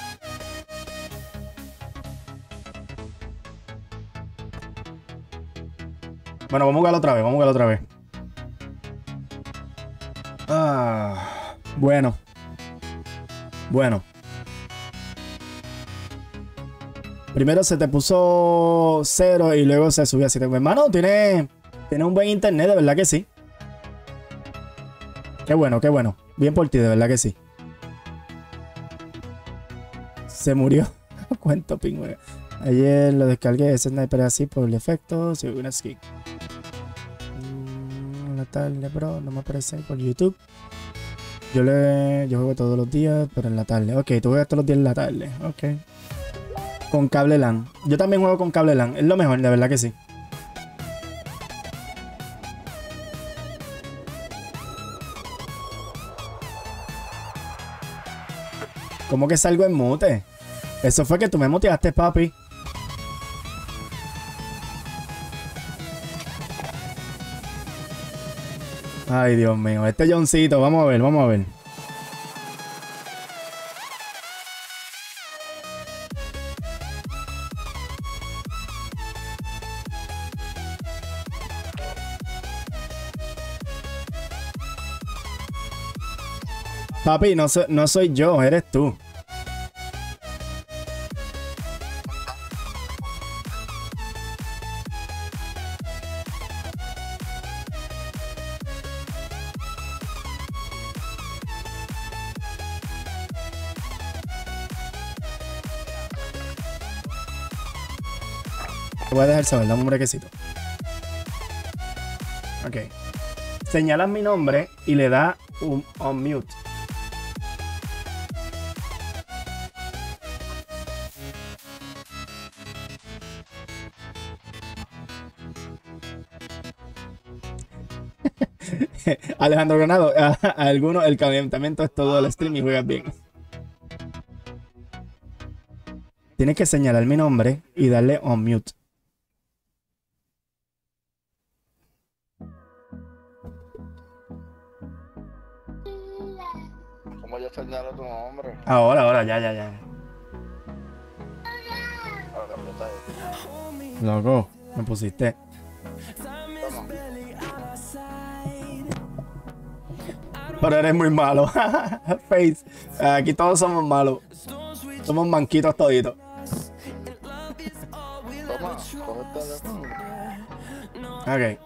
B: Bueno, vamos a jugar otra vez. Bueno. Primero se te puso 0 y luego se subió a 7. Hermano, tiene un buen internet, de verdad que sí. Qué bueno. Bien por ti, de verdad que sí. Se murió. Cuento, pingüe. Ayer lo descargué, ese sniper así por el efecto. Si una skin. La tarde, bro. No me aparece por YouTube. Yo juego todos los días, pero en la tarde. Ok, tú juegas todos los días en la tarde. Ok. con cable LAN. Yo también juego con cable LAN. Es lo mejor, de verdad que sí. ¿Cómo que salgo en mute? Eso fue que tú me muteaste, papi. Ay, Dios mío. Este Johncito, vamos a ver, vamos a ver. Papi, no soy yo, eres tú. Te voy a dejar saber, dame un brequecito. Ok. Señalas mi nombre y le da un unmute. Alejandro Granado, a algunos el calentamiento es todo el stream y juegas bien. Tienes que señalar mi nombre y darle on mute.
F: ¿Cómo yo señalo tu nombre?
B: Ahora, ya.
F: Ahora aprieta ahí.
B: Loco, me pusiste.
F: Toma.
B: Pero eres muy malo. Face. Aquí todos somos malos. Somos manquitos toditos.
F: Toma, coge el teléfono.
B: Ok.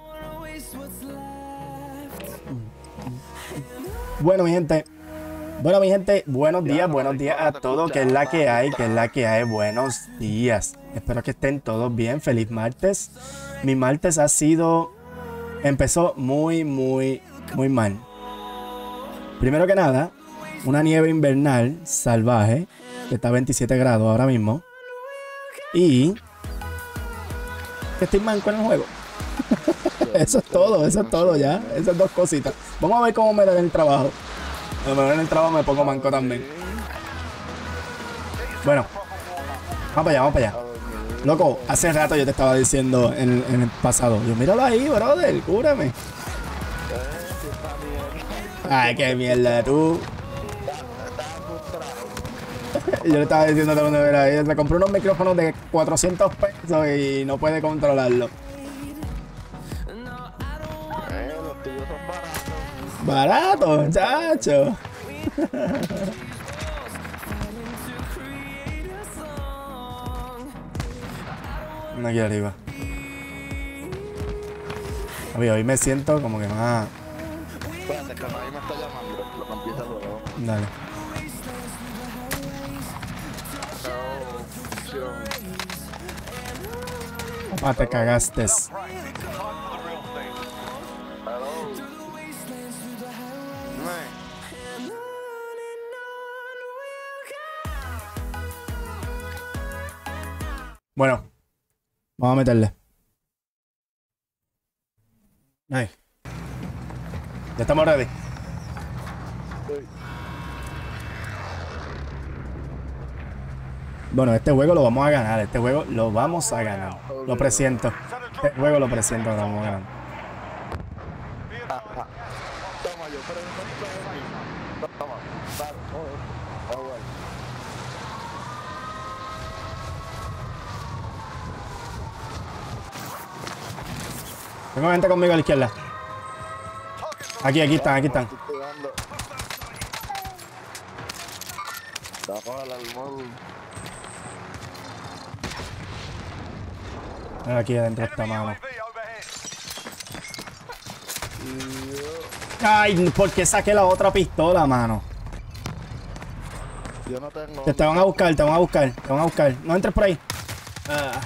B: Bueno, mi gente. Buenos días a todos. Que es la que hay, Buenos días. Espero que estén todos bien. Feliz martes. Mi martes empezó muy mal. Primero que nada, una nieve invernal salvaje, que está a 27 grados ahora mismo. Y que estoy manco en el juego. Eso es todo ya. Esas dos cositas. Vamos a ver cómo me da en el trabajo. A lo mejor en el trabajo me pongo manco también. Bueno, vamos para allá. Loco, hace rato yo te estaba diciendo en el pasado. Yo, míralo ahí, brother, cúrame. Ay, qué mierda, tú. Yo le estaba diciendo a todo el mundo, mira, le compré unos micrófonos de 400 pesos y no puede controlarlo.
F: Los tuyos son baratos.
B: Barato, muchacho. Uno aquí arriba. Hoy me siento como que más.
F: Espérate, que nadie me está llamando. Lo empieza luego.
B: Dale. Papá, te cagaste.
G: Practice. It's time for the real thing.
F: Hello.
B: Bueno, vamos a meterle. Ay. Ya estamos ready. Bueno, este juego lo vamos a ganar. Lo presiento. Este juego lo presiento que lo vamos a ganar.
F: Toma, yo, pero no te ahí. Toma, dale, joder. Bueno.
B: Tengo gente conmigo a la izquierda. Aquí están.
F: Estoy pegando. Tapa el almohado.
B: Aquí adentro está mano.
G: UAV overhead.
B: Ay, ¿por qué saqué la otra pistola, mano?
F: Yo no tengo.
B: Te van a buscar. No entres por ahí.
F: Dale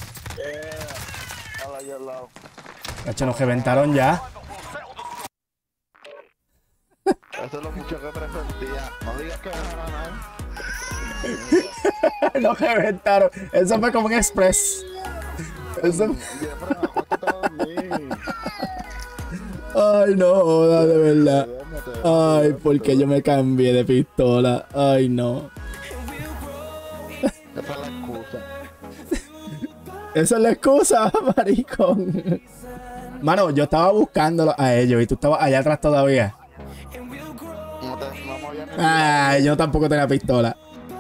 F: ahí al lado.
B: Cacho, nos reventaron ya.
F: Eso es lo mucho que presentía. No digas que no,
B: Lo reventaron. Eso fue como un express. Eso...
F: Jeffrey, acuéstate a dormir.
B: Ay, no joda, de verdad.
F: Duérmete,
B: Ay,
F: duérmete,
B: porque yo me cambié de pistola. Ay, no.
F: Esa es la excusa.
B: Esa es la excusa, maricón. Mano, yo estaba buscándolo a ellos y tú estabas allá atrás todavía.
F: No me había ni
B: Ay, yo tampoco tenía pistola.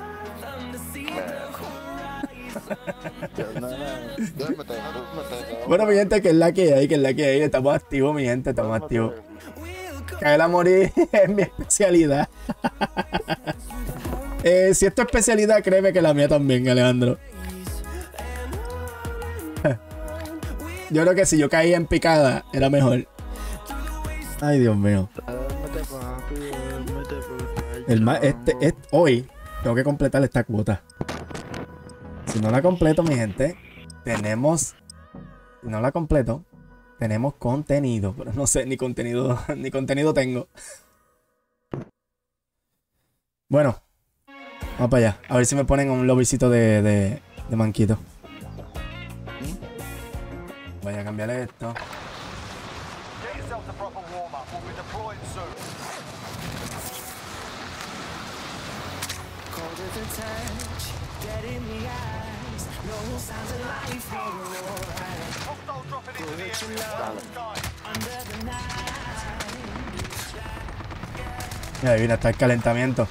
F: Duérmete, duérmete.
B: Bueno, mi gente, que es la que hay, que es la que hay. Estamos activos, mi gente, estamos activos. Caer a morir es mi especialidad. Si es tu especialidad, créeme que la mía también, Alejandro. Yo creo que si yo caía en picada, era mejor. Ay, Dios mío.
F: Duérmete, papi, duérmete,
B: Hoy tengo que completar esta cuota. Si no la completo, mi gente, tenemos... Si no la completo, tenemos contenido. Pero no sé, ni contenido tengo. Bueno, vamos para allá. A ver si me ponen un lobbycito de manquito. Voy a cambiarle esto.
G: Get yourself a proper warm-up. We'll be deploying soon. Hostile dropping into the area.
B: Ya adivina, está el calentamiento.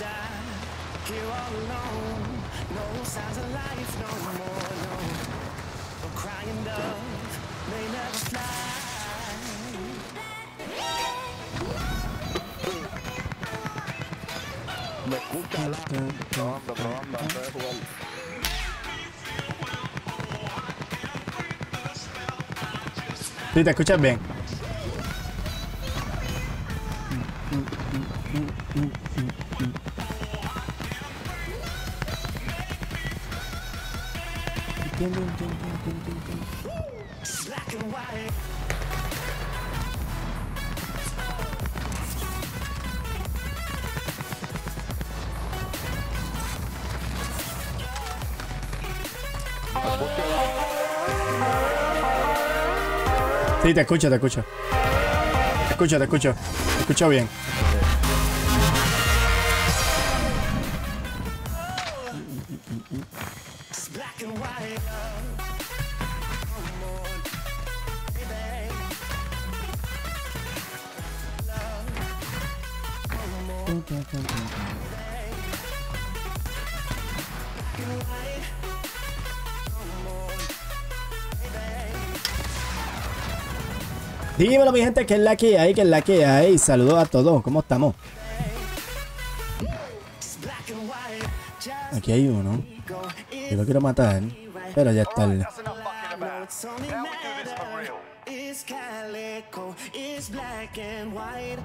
F: Me escucha la. Probando, antes de jugar.
B: Sí, te escuchas bien. Sí, te escucho, te escucho. Te escucho, te escucho. Te escucho bien. Dímelo, mi gente, que es la que hay, que es la que hay. Saludos a todos, ¿cómo estamos? Aquí hay uno. Yo lo quiero matar, pero ya está.
G: That's enough fucking about. Now we do this for real.
H: It's calico, it's black and white.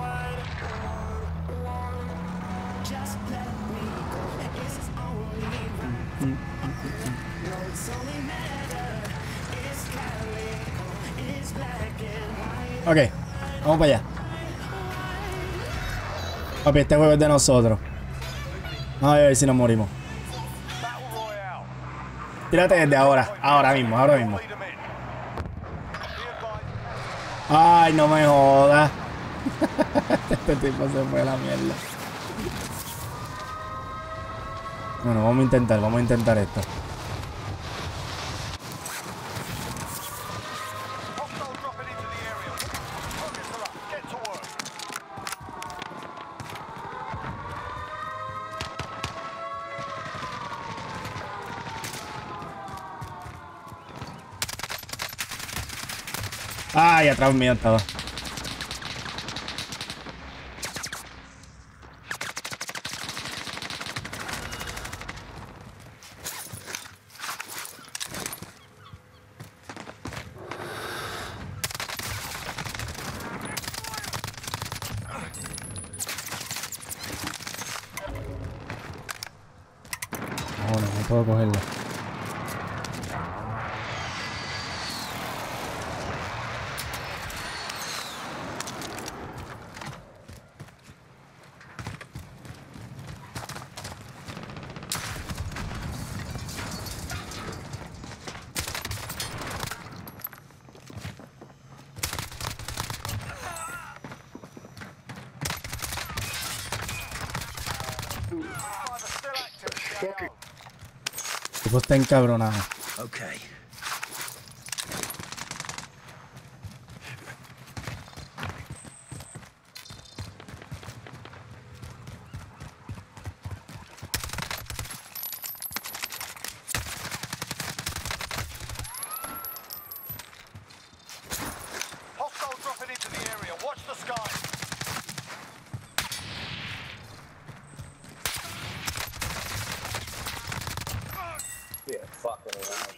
H: Just let me go. It's only right. No, it's only matter. It's calico, it's black and white.
B: Ok, vamos para allá. Papi, este juego es de nosotros. Vamos a ver si nos morimos.
G: Battle Royale.
B: Tírate desde ahora, ahora mismo, ahora mismo.
G: Lead 'em in. Be advised.
B: Ay, no me jodas. Este tipo se fue a la mierda. Bueno, vamos a intentar esto.
G: Hostile dropping into the area. Rockets are up. Get to work.
B: Ay, atrás mío estaba. No puedo cogerla.
G: still active. Stay out.
B: El tipo está encabronado.
E: Okay.
G: Hostile dropping into the area. Watch the sky.
F: Yeah, fucking around.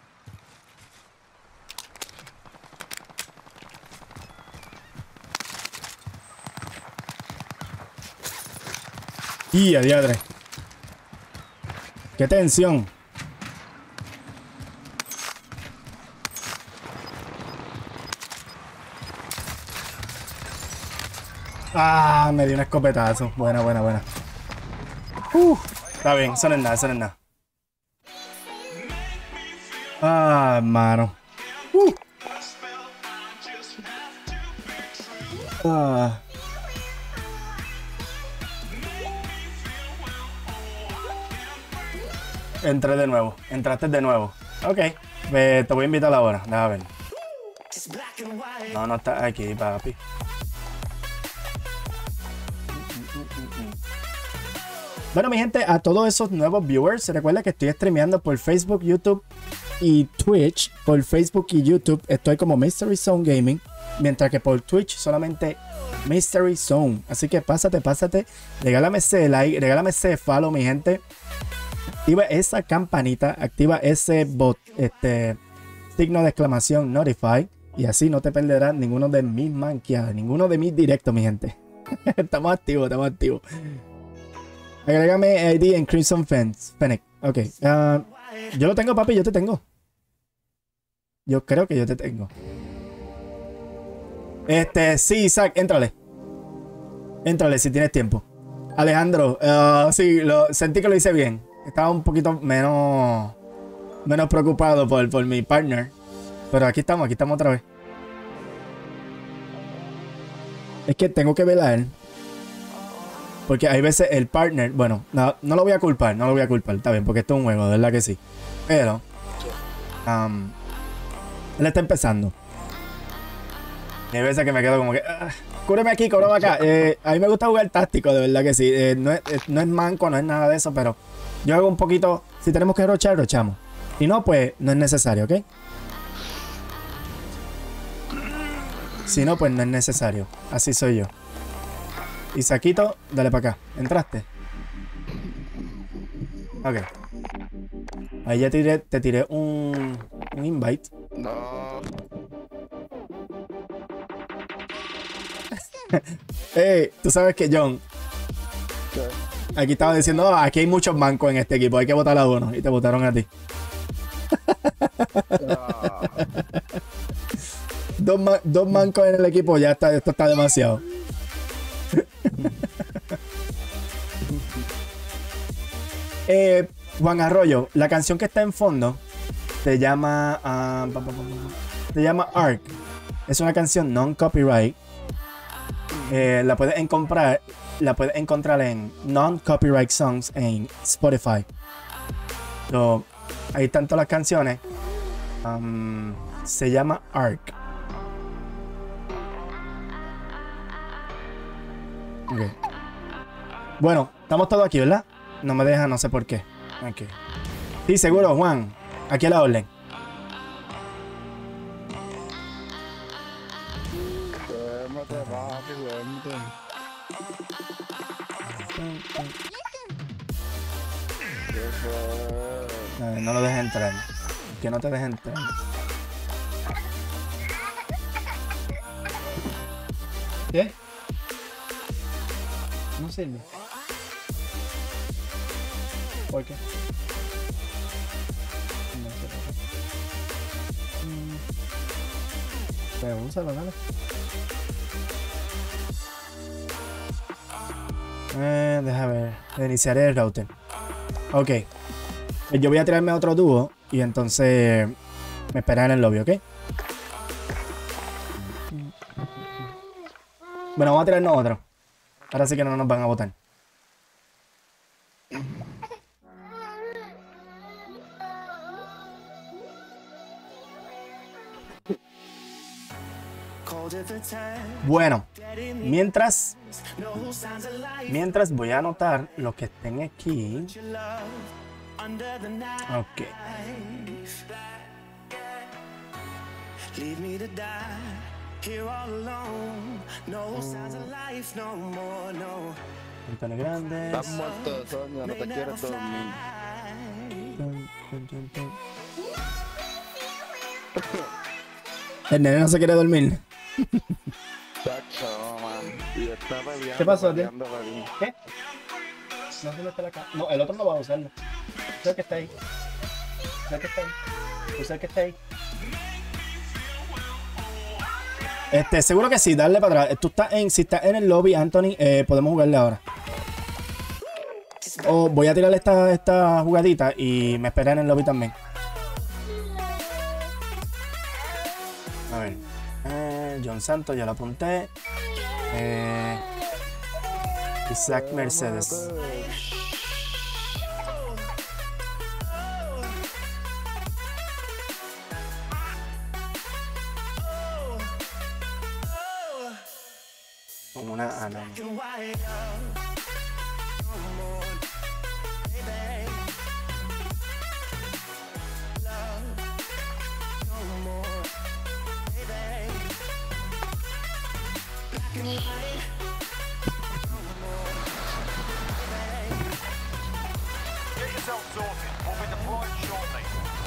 B: Y a diadre. Qué tensión. Ah, me dio un escopetazo. Buena, buena, buena. Está bien, eso no es nada, eso no es nada. Ah, hermano. Ah. Entré de nuevo, entraste de nuevo. Ok, te voy a invitar ahora, déjame ver.
H: It's black and white.
B: No, no está aquí, papi. Bueno, mi gente, a todos esos nuevos viewers, se recuerda que estoy streameando por Facebook, YouTube y Twitch. Por Facebook y YouTube estoy como Mystery Zone Gaming, mientras que por Twitch solamente Mystery Zone. Así que pásate, regálame ese like, regálame ese follow, mi gente. Activa esa campanita, activa ese signo de exclamación Notify, y así no te perderás ninguno de mis manqueadas, ninguno de mis directos, mi gente. Estamos activos, estamos activos. Agrégame ID en Crimson Fennec. Ok. Yo lo tengo, papi, yo te tengo. Yo creo que yo te tengo. Sí, Isaac, éntrale. Éntrale si tienes tiempo. Alejandro, sí, sentí que lo hice bien. Estaba un poquito menos preocupado por mi partner. Pero aquí estamos otra vez. Es que tengo que ver a él. Porque hay veces el partner, bueno, no lo voy a culpar, está bien, porque esto es un juego, de verdad que sí. Pero, él está empezando. Y hay veces que me quedo como que, cúbreme aquí, cúbreme acá. A mí me gusta jugar táctico, de verdad que sí. No es manco, no es nada de eso, pero yo hago un poquito, si tenemos que rochar, rochamos. Si no, pues no es necesario, ¿ok? Si no, pues no es necesario. Así soy yo. Isaquito, dale para acá. ¿Entraste? Ok. Ahí ya te tiré un invite.
F: No.
B: Tú sabes que John,
F: ¿Qué?
B: aquí estaba diciendo, aquí hay muchos mancos en este equipo, hay que votar a uno. Y te votaron a ti.
F: Ah,
B: Dos mancos en el equipo, ya está, esto está demasiado. Juan Arroyo, la canción que está en fondo se llama Ark. Es una canción non-copyright. La puedes encontrar en non-copyright songs en Spotify. So, ahí están todas las canciones. Se llama Ark. Okay. Bueno, estamos todos aquí, ¿verdad? No me deja, no sé por qué. Okay. Sí, seguro, Juan. Aquí a la orden.
F: duérmete, papi, duérmete.
B: No lo dejes entrar. Que no te dejes entrar. ¿Qué? No sirve. ¿Por qué? No sé por qué. Pero úsalo, dale. Deja ver. Iniciaré el router. Ok. Yo voy a tirarme otro dúo y entonces me esperan en el lobby, ¿ok? Bueno, vamos a tirarnos otro. Ahora sí que no nos van a botar. Bueno, mientras voy a anotar lo que estén aquí. Ok.
H: Leave me to die here all alone. No signs of life no more, no.
B: Antonio Grande.
F: Estás muerto de sueño, no te quieres dormir.
B: El nene no se quiere dormir.
F: Tacho, man. Y está bebiendo.
B: ¿Qué pasó, tío?
F: bebiendo, bebiendo.
B: ¿Qué? No sé dónde está la caja. No, el otro no va a usarlo. Usa el que está ahí. Usa el que está ahí. Usa el que está ahí. Seguro que sí, darle para atrás. Tú estás si estás en el lobby, Anthony, podemos jugarle ahora. O voy a tirar esta jugadita y me espera en el lobby también. A ver. John Santos, ya lo apunté. Isaac Mercedes. Con una Ana.
G: Get yourself sorted. We'll be deployed shortly.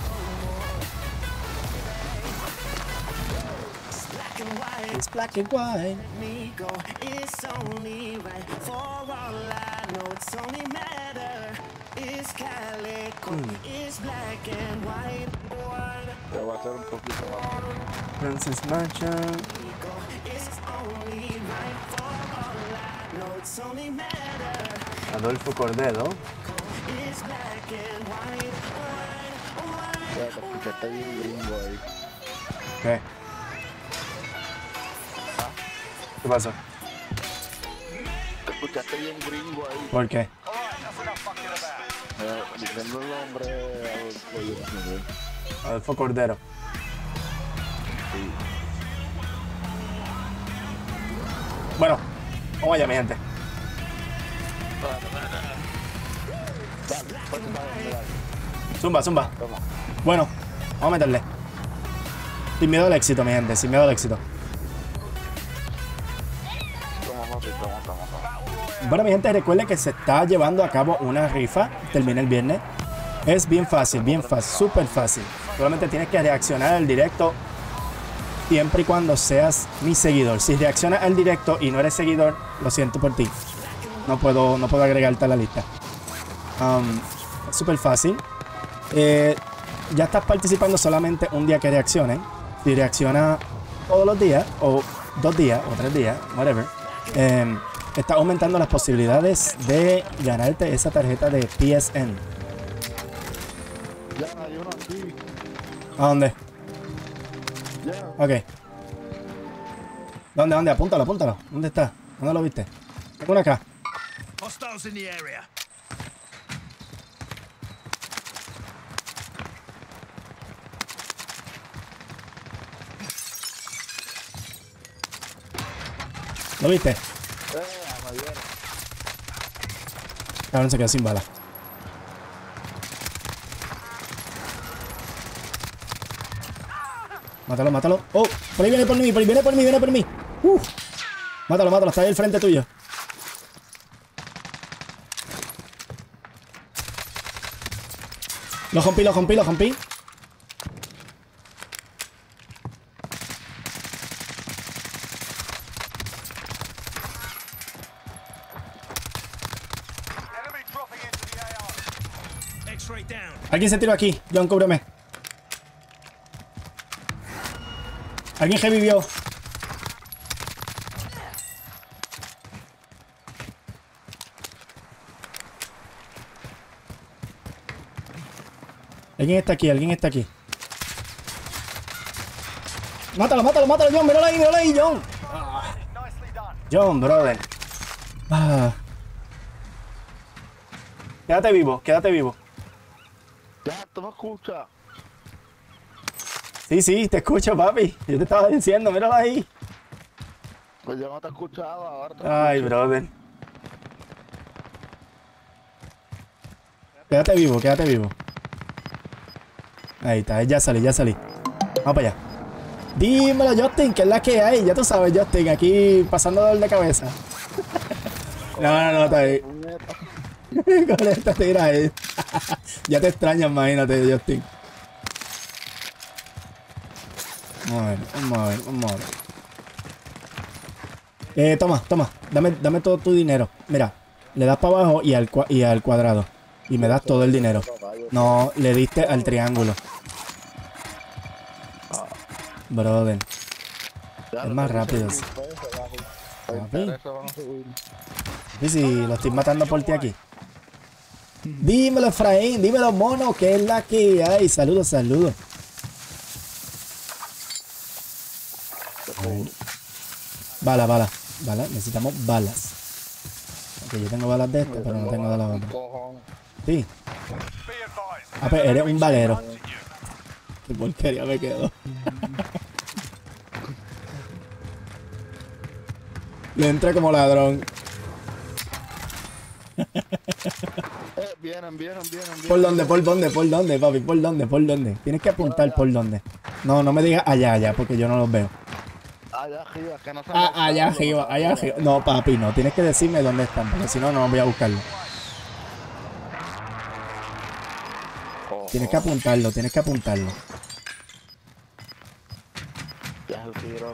B: It's black and white.
H: Me go, it's only right. For all I know, it's only matter. It's calico, it's black and white.
F: Te voy a hacer un poquito más.
B: Francis Macha.
H: It's only right. For all I know, it's only matter.
B: Adolfo Cordero.
H: It's black and white.
F: Ya te escuchaste bien gringo ahí.
B: ¿Qué? ¿Qué pasó?
F: Te escuchaste bien gringo ahí.
B: ¿Por qué?
G: All right, that's enough fucking about.
F: Diciendo el nombre Adolfo, yo no sé.
B: Adolfo Cordero.
F: Sí.
B: Bueno, vamos allá, mi gente. Zumba, zumba.
F: Toma.
B: Bueno, vamos a meterle. Sin miedo al éxito, mi gente, sin miedo al éxito.
F: Toma, papi, toma.
B: Bueno, mi gente, recuerden que se está llevando a cabo una rifa. Termina el viernes. Es bien fácil, súper fácil. Solamente tienes que reaccionar al directo siempre y cuando seas mi seguidor. Si reaccionas al directo y no eres seguidor, lo siento por ti. No puedo agregarte a la lista. Es súper fácil. Ya estás participando solamente un día que reacciones. Si reacciona todos los días, o 2 días, o 3 días, whatever, está aumentando las posibilidades de ganarte esa tarjeta de PSN.
F: Ya, hay uno aquí.
B: ¿A dónde?
F: Ya.
B: Ok. ¿Dónde? Apúntalo. ¿Dónde está? ¿Dónde lo viste? Tengo uno acá.
E: Hostiles in the area.
B: ¿Lo viste?
F: Me viene.
B: Cabrón, se quedó sin bala. Mátalo. Oh, por ahí viene por mí. Mátalo, está ahí al frente tuyo. Lo rompí.
G: Enemy dropping into the AR.
E: X-ray down.
B: Alguien se tiró aquí. John, cúbreme. Alguien revivió. Alguien está aquí. Mátalo, John. Míralo ahí, John.
G: Nicely done.
B: John, brother. Quédate vivo.
F: Ya, tú me escuchas.
B: Sí, te escucho, papi. Yo te estaba diciendo, míralo ahí.
F: Pues yo no te he escuchado, ahora te
B: Ay,
F: escucho.
B: brother. Quédate vivo, quédate vivo. Ahí está, ya salí, ya salí. Vamos para allá. Dímelo, Justin, que es la que hay. Ya tú sabes, Justin, aquí pasando dolor de cabeza. No, está ahí. Con esta tira ahí. Ya te extrañas, imagínate, Justin. Vamos a ver, vamos a ver, vamos a ver. Toma. Dame todo tu dinero. Mira, le das para abajo y al cuadrado. Y me das todo el dinero. No, le diste al triángulo. Brother.
F: Ya,
B: Es más rápido. Papi. Sí, sí, lo estoy matando por ti aquí. Dímelo, Efraín, dímelo, mono, que es la que hay. Saludos, saludos. Bala. Necesitamos balas. Ok, yo tengo balas de este, pero no tengo de la otra. Sí.
G: Be advised.
B: Ah, pues eres un balero. Qué porquería me quedo. Le entra como ladrón.
F: Vienen.
B: ¿Por dónde, papi? ¿Por dónde? Tienes que apuntar por dónde. No me digas allá, porque yo no los veo.
F: Allá arriba, que no se
B: Allá arriba. No, papi, no. Tienes que decirme dónde están, porque si no, no voy a buscarlo. Tienes que apuntarlo.
F: Ya el tiro.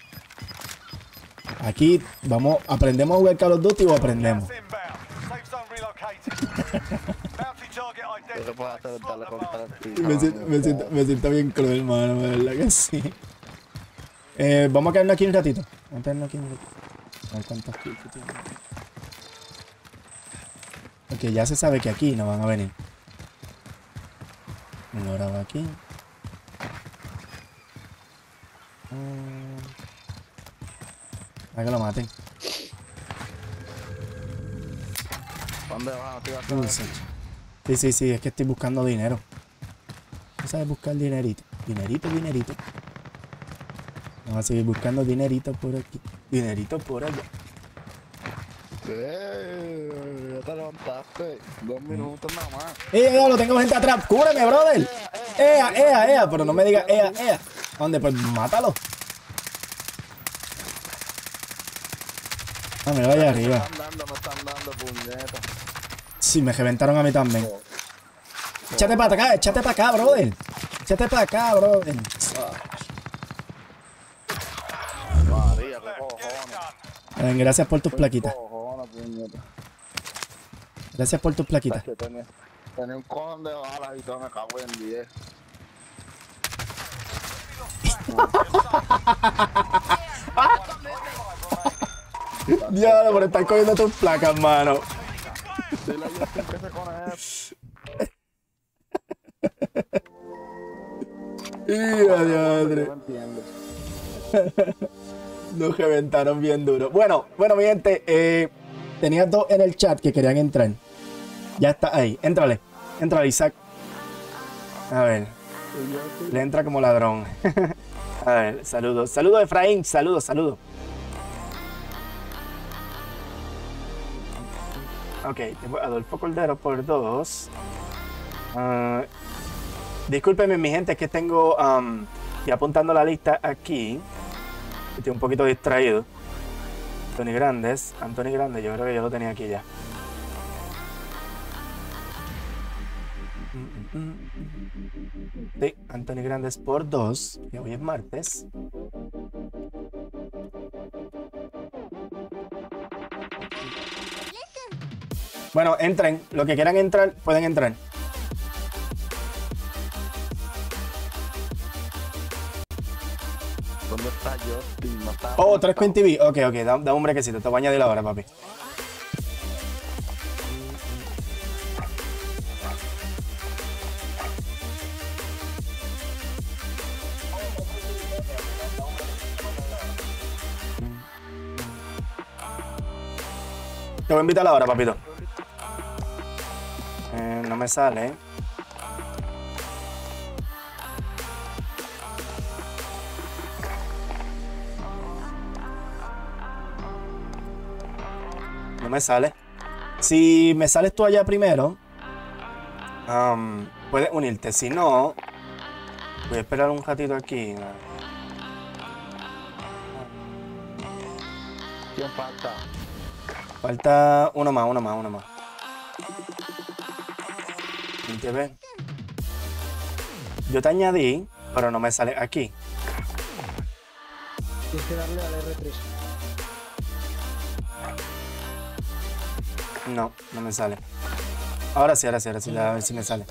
B: Aquí, ¿aprendemos a jugar Call of Duty o aprendemos?
G: Gas inbound. Safe zone relocated. Bounty target
F: ¿Qué se puede hacer? Darle
G: identified.
F: contra
B: Me siento bien cruel, mano, de verdad que sí. Vamos a quedarnos aquí un ratito. A ver cuántos kills tiene. Ok, ya se sabe que aquí no van a venir. Me lo grabo aquí. Para que lo maten.
F: ¿Dónde vas? ¿Te vas a
B: Dulce. Sí, es que estoy buscando dinero. ¿Tú sabes buscar dinerito? Dinerito. Vamos a seguir buscando dinerito por aquí. Dinerito por allá.
F: Ya te levantaste. 2 minutos nada más.
B: Lo tengo gente atrás. ¡Cúbreme, brother! ¡Ea! Pero no me digas ea. ¿Dónde? Pues mátalo. Ah, me vaya arriba.
F: Me están dando puñetas.
B: Sí, me reventaron a mí también. Échate para acá, brother.
F: María, qué cojones.
B: Ven, gracias por tus plaquitas.
F: Cojones, puñeta.
B: Gracias por tus plaquitas.
F: Que tenía un cojón de balas y todo, me cago en 10.
B: Diablo, por estar cogiendo tus placas, mano.
F: Dile a Justin que se conecte.
B: Diadre.
F: No entiendo.
B: Nos reventaron bien duro. Bueno, mi gente, tenía 2 en el chat que querían entrar. Ya está ahí. Éntrale, Isaac. A ver. Le entra como ladrón. A ver, saludos. Saludos, Efraín. Saludos. Ok, tengo Adolfo Cordero por 2. Discúlpenme, mi gente, es que tengo y apuntando la lista aquí. Estoy un poquito distraído. Anthony Grandes, yo creo que yo lo tenía aquí ya. Sí, Anthony Grandes por 2. Y hoy es martes. Bueno, entren. Los que quieran entrar, pueden entrar.
F: ¿Dónde está Justin? No está.
B: Oh, 3 Queen TV. Ok, da un brequecito. Te voy a añadir ahora, papi. Te voy a invitar ahora, papito. No me sale. No me sale. Si me sales tú allá primero, puedes unirte. Si no, voy a esperar un ratito aquí.
F: ¿Quién falta?
B: Falta uno más. ¿Te ves? Yo te añadí, pero no me sale aquí.
D: Tienes que darle al R3.
B: No, no me sale. Ahora sí, a ver si me sale.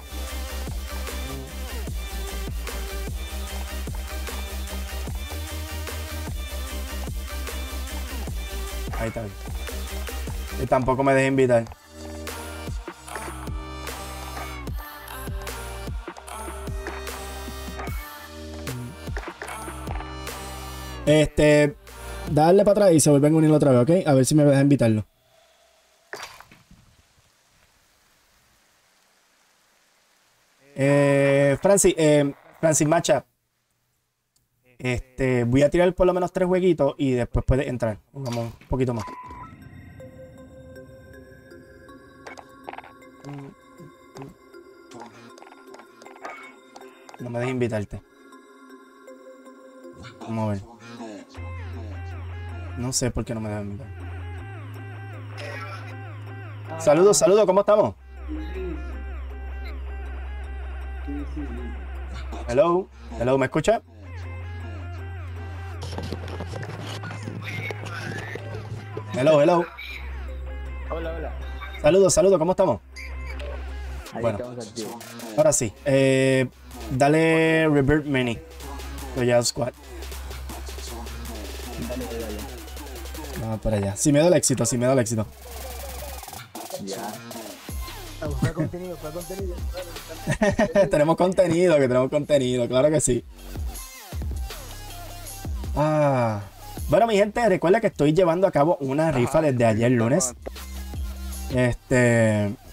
B: Ahí está bien. Y tampoco me deja invitar. Darle para atrás y se vuelven a unir otra vez, ¿ok? A ver si me deja invitarlo. Francis Macha. Voy a tirar por lo menos 3 jueguitos y después puedes entrar. Vamos un poquito más. No me dejes invitarte. Vamos a ver. No sé por qué no me dejan invitar. Saludos, ¿cómo estamos? Hello, ¿me escucha? Hello.
D: Hola.
B: Saludos, ¿cómo estamos?
D: Ahí
B: Bueno.
D: estamos activos.
B: Ahora sí. Dale Rebirth Mini. Royal Squad. Vamos para allá. Si me da el éxito.
D: Ya. A buscar contenido.
B: tenemos contenido, claro que sí. Bueno, mi gente, recuerda que estoy llevando a cabo una rifa desde ayer lunes.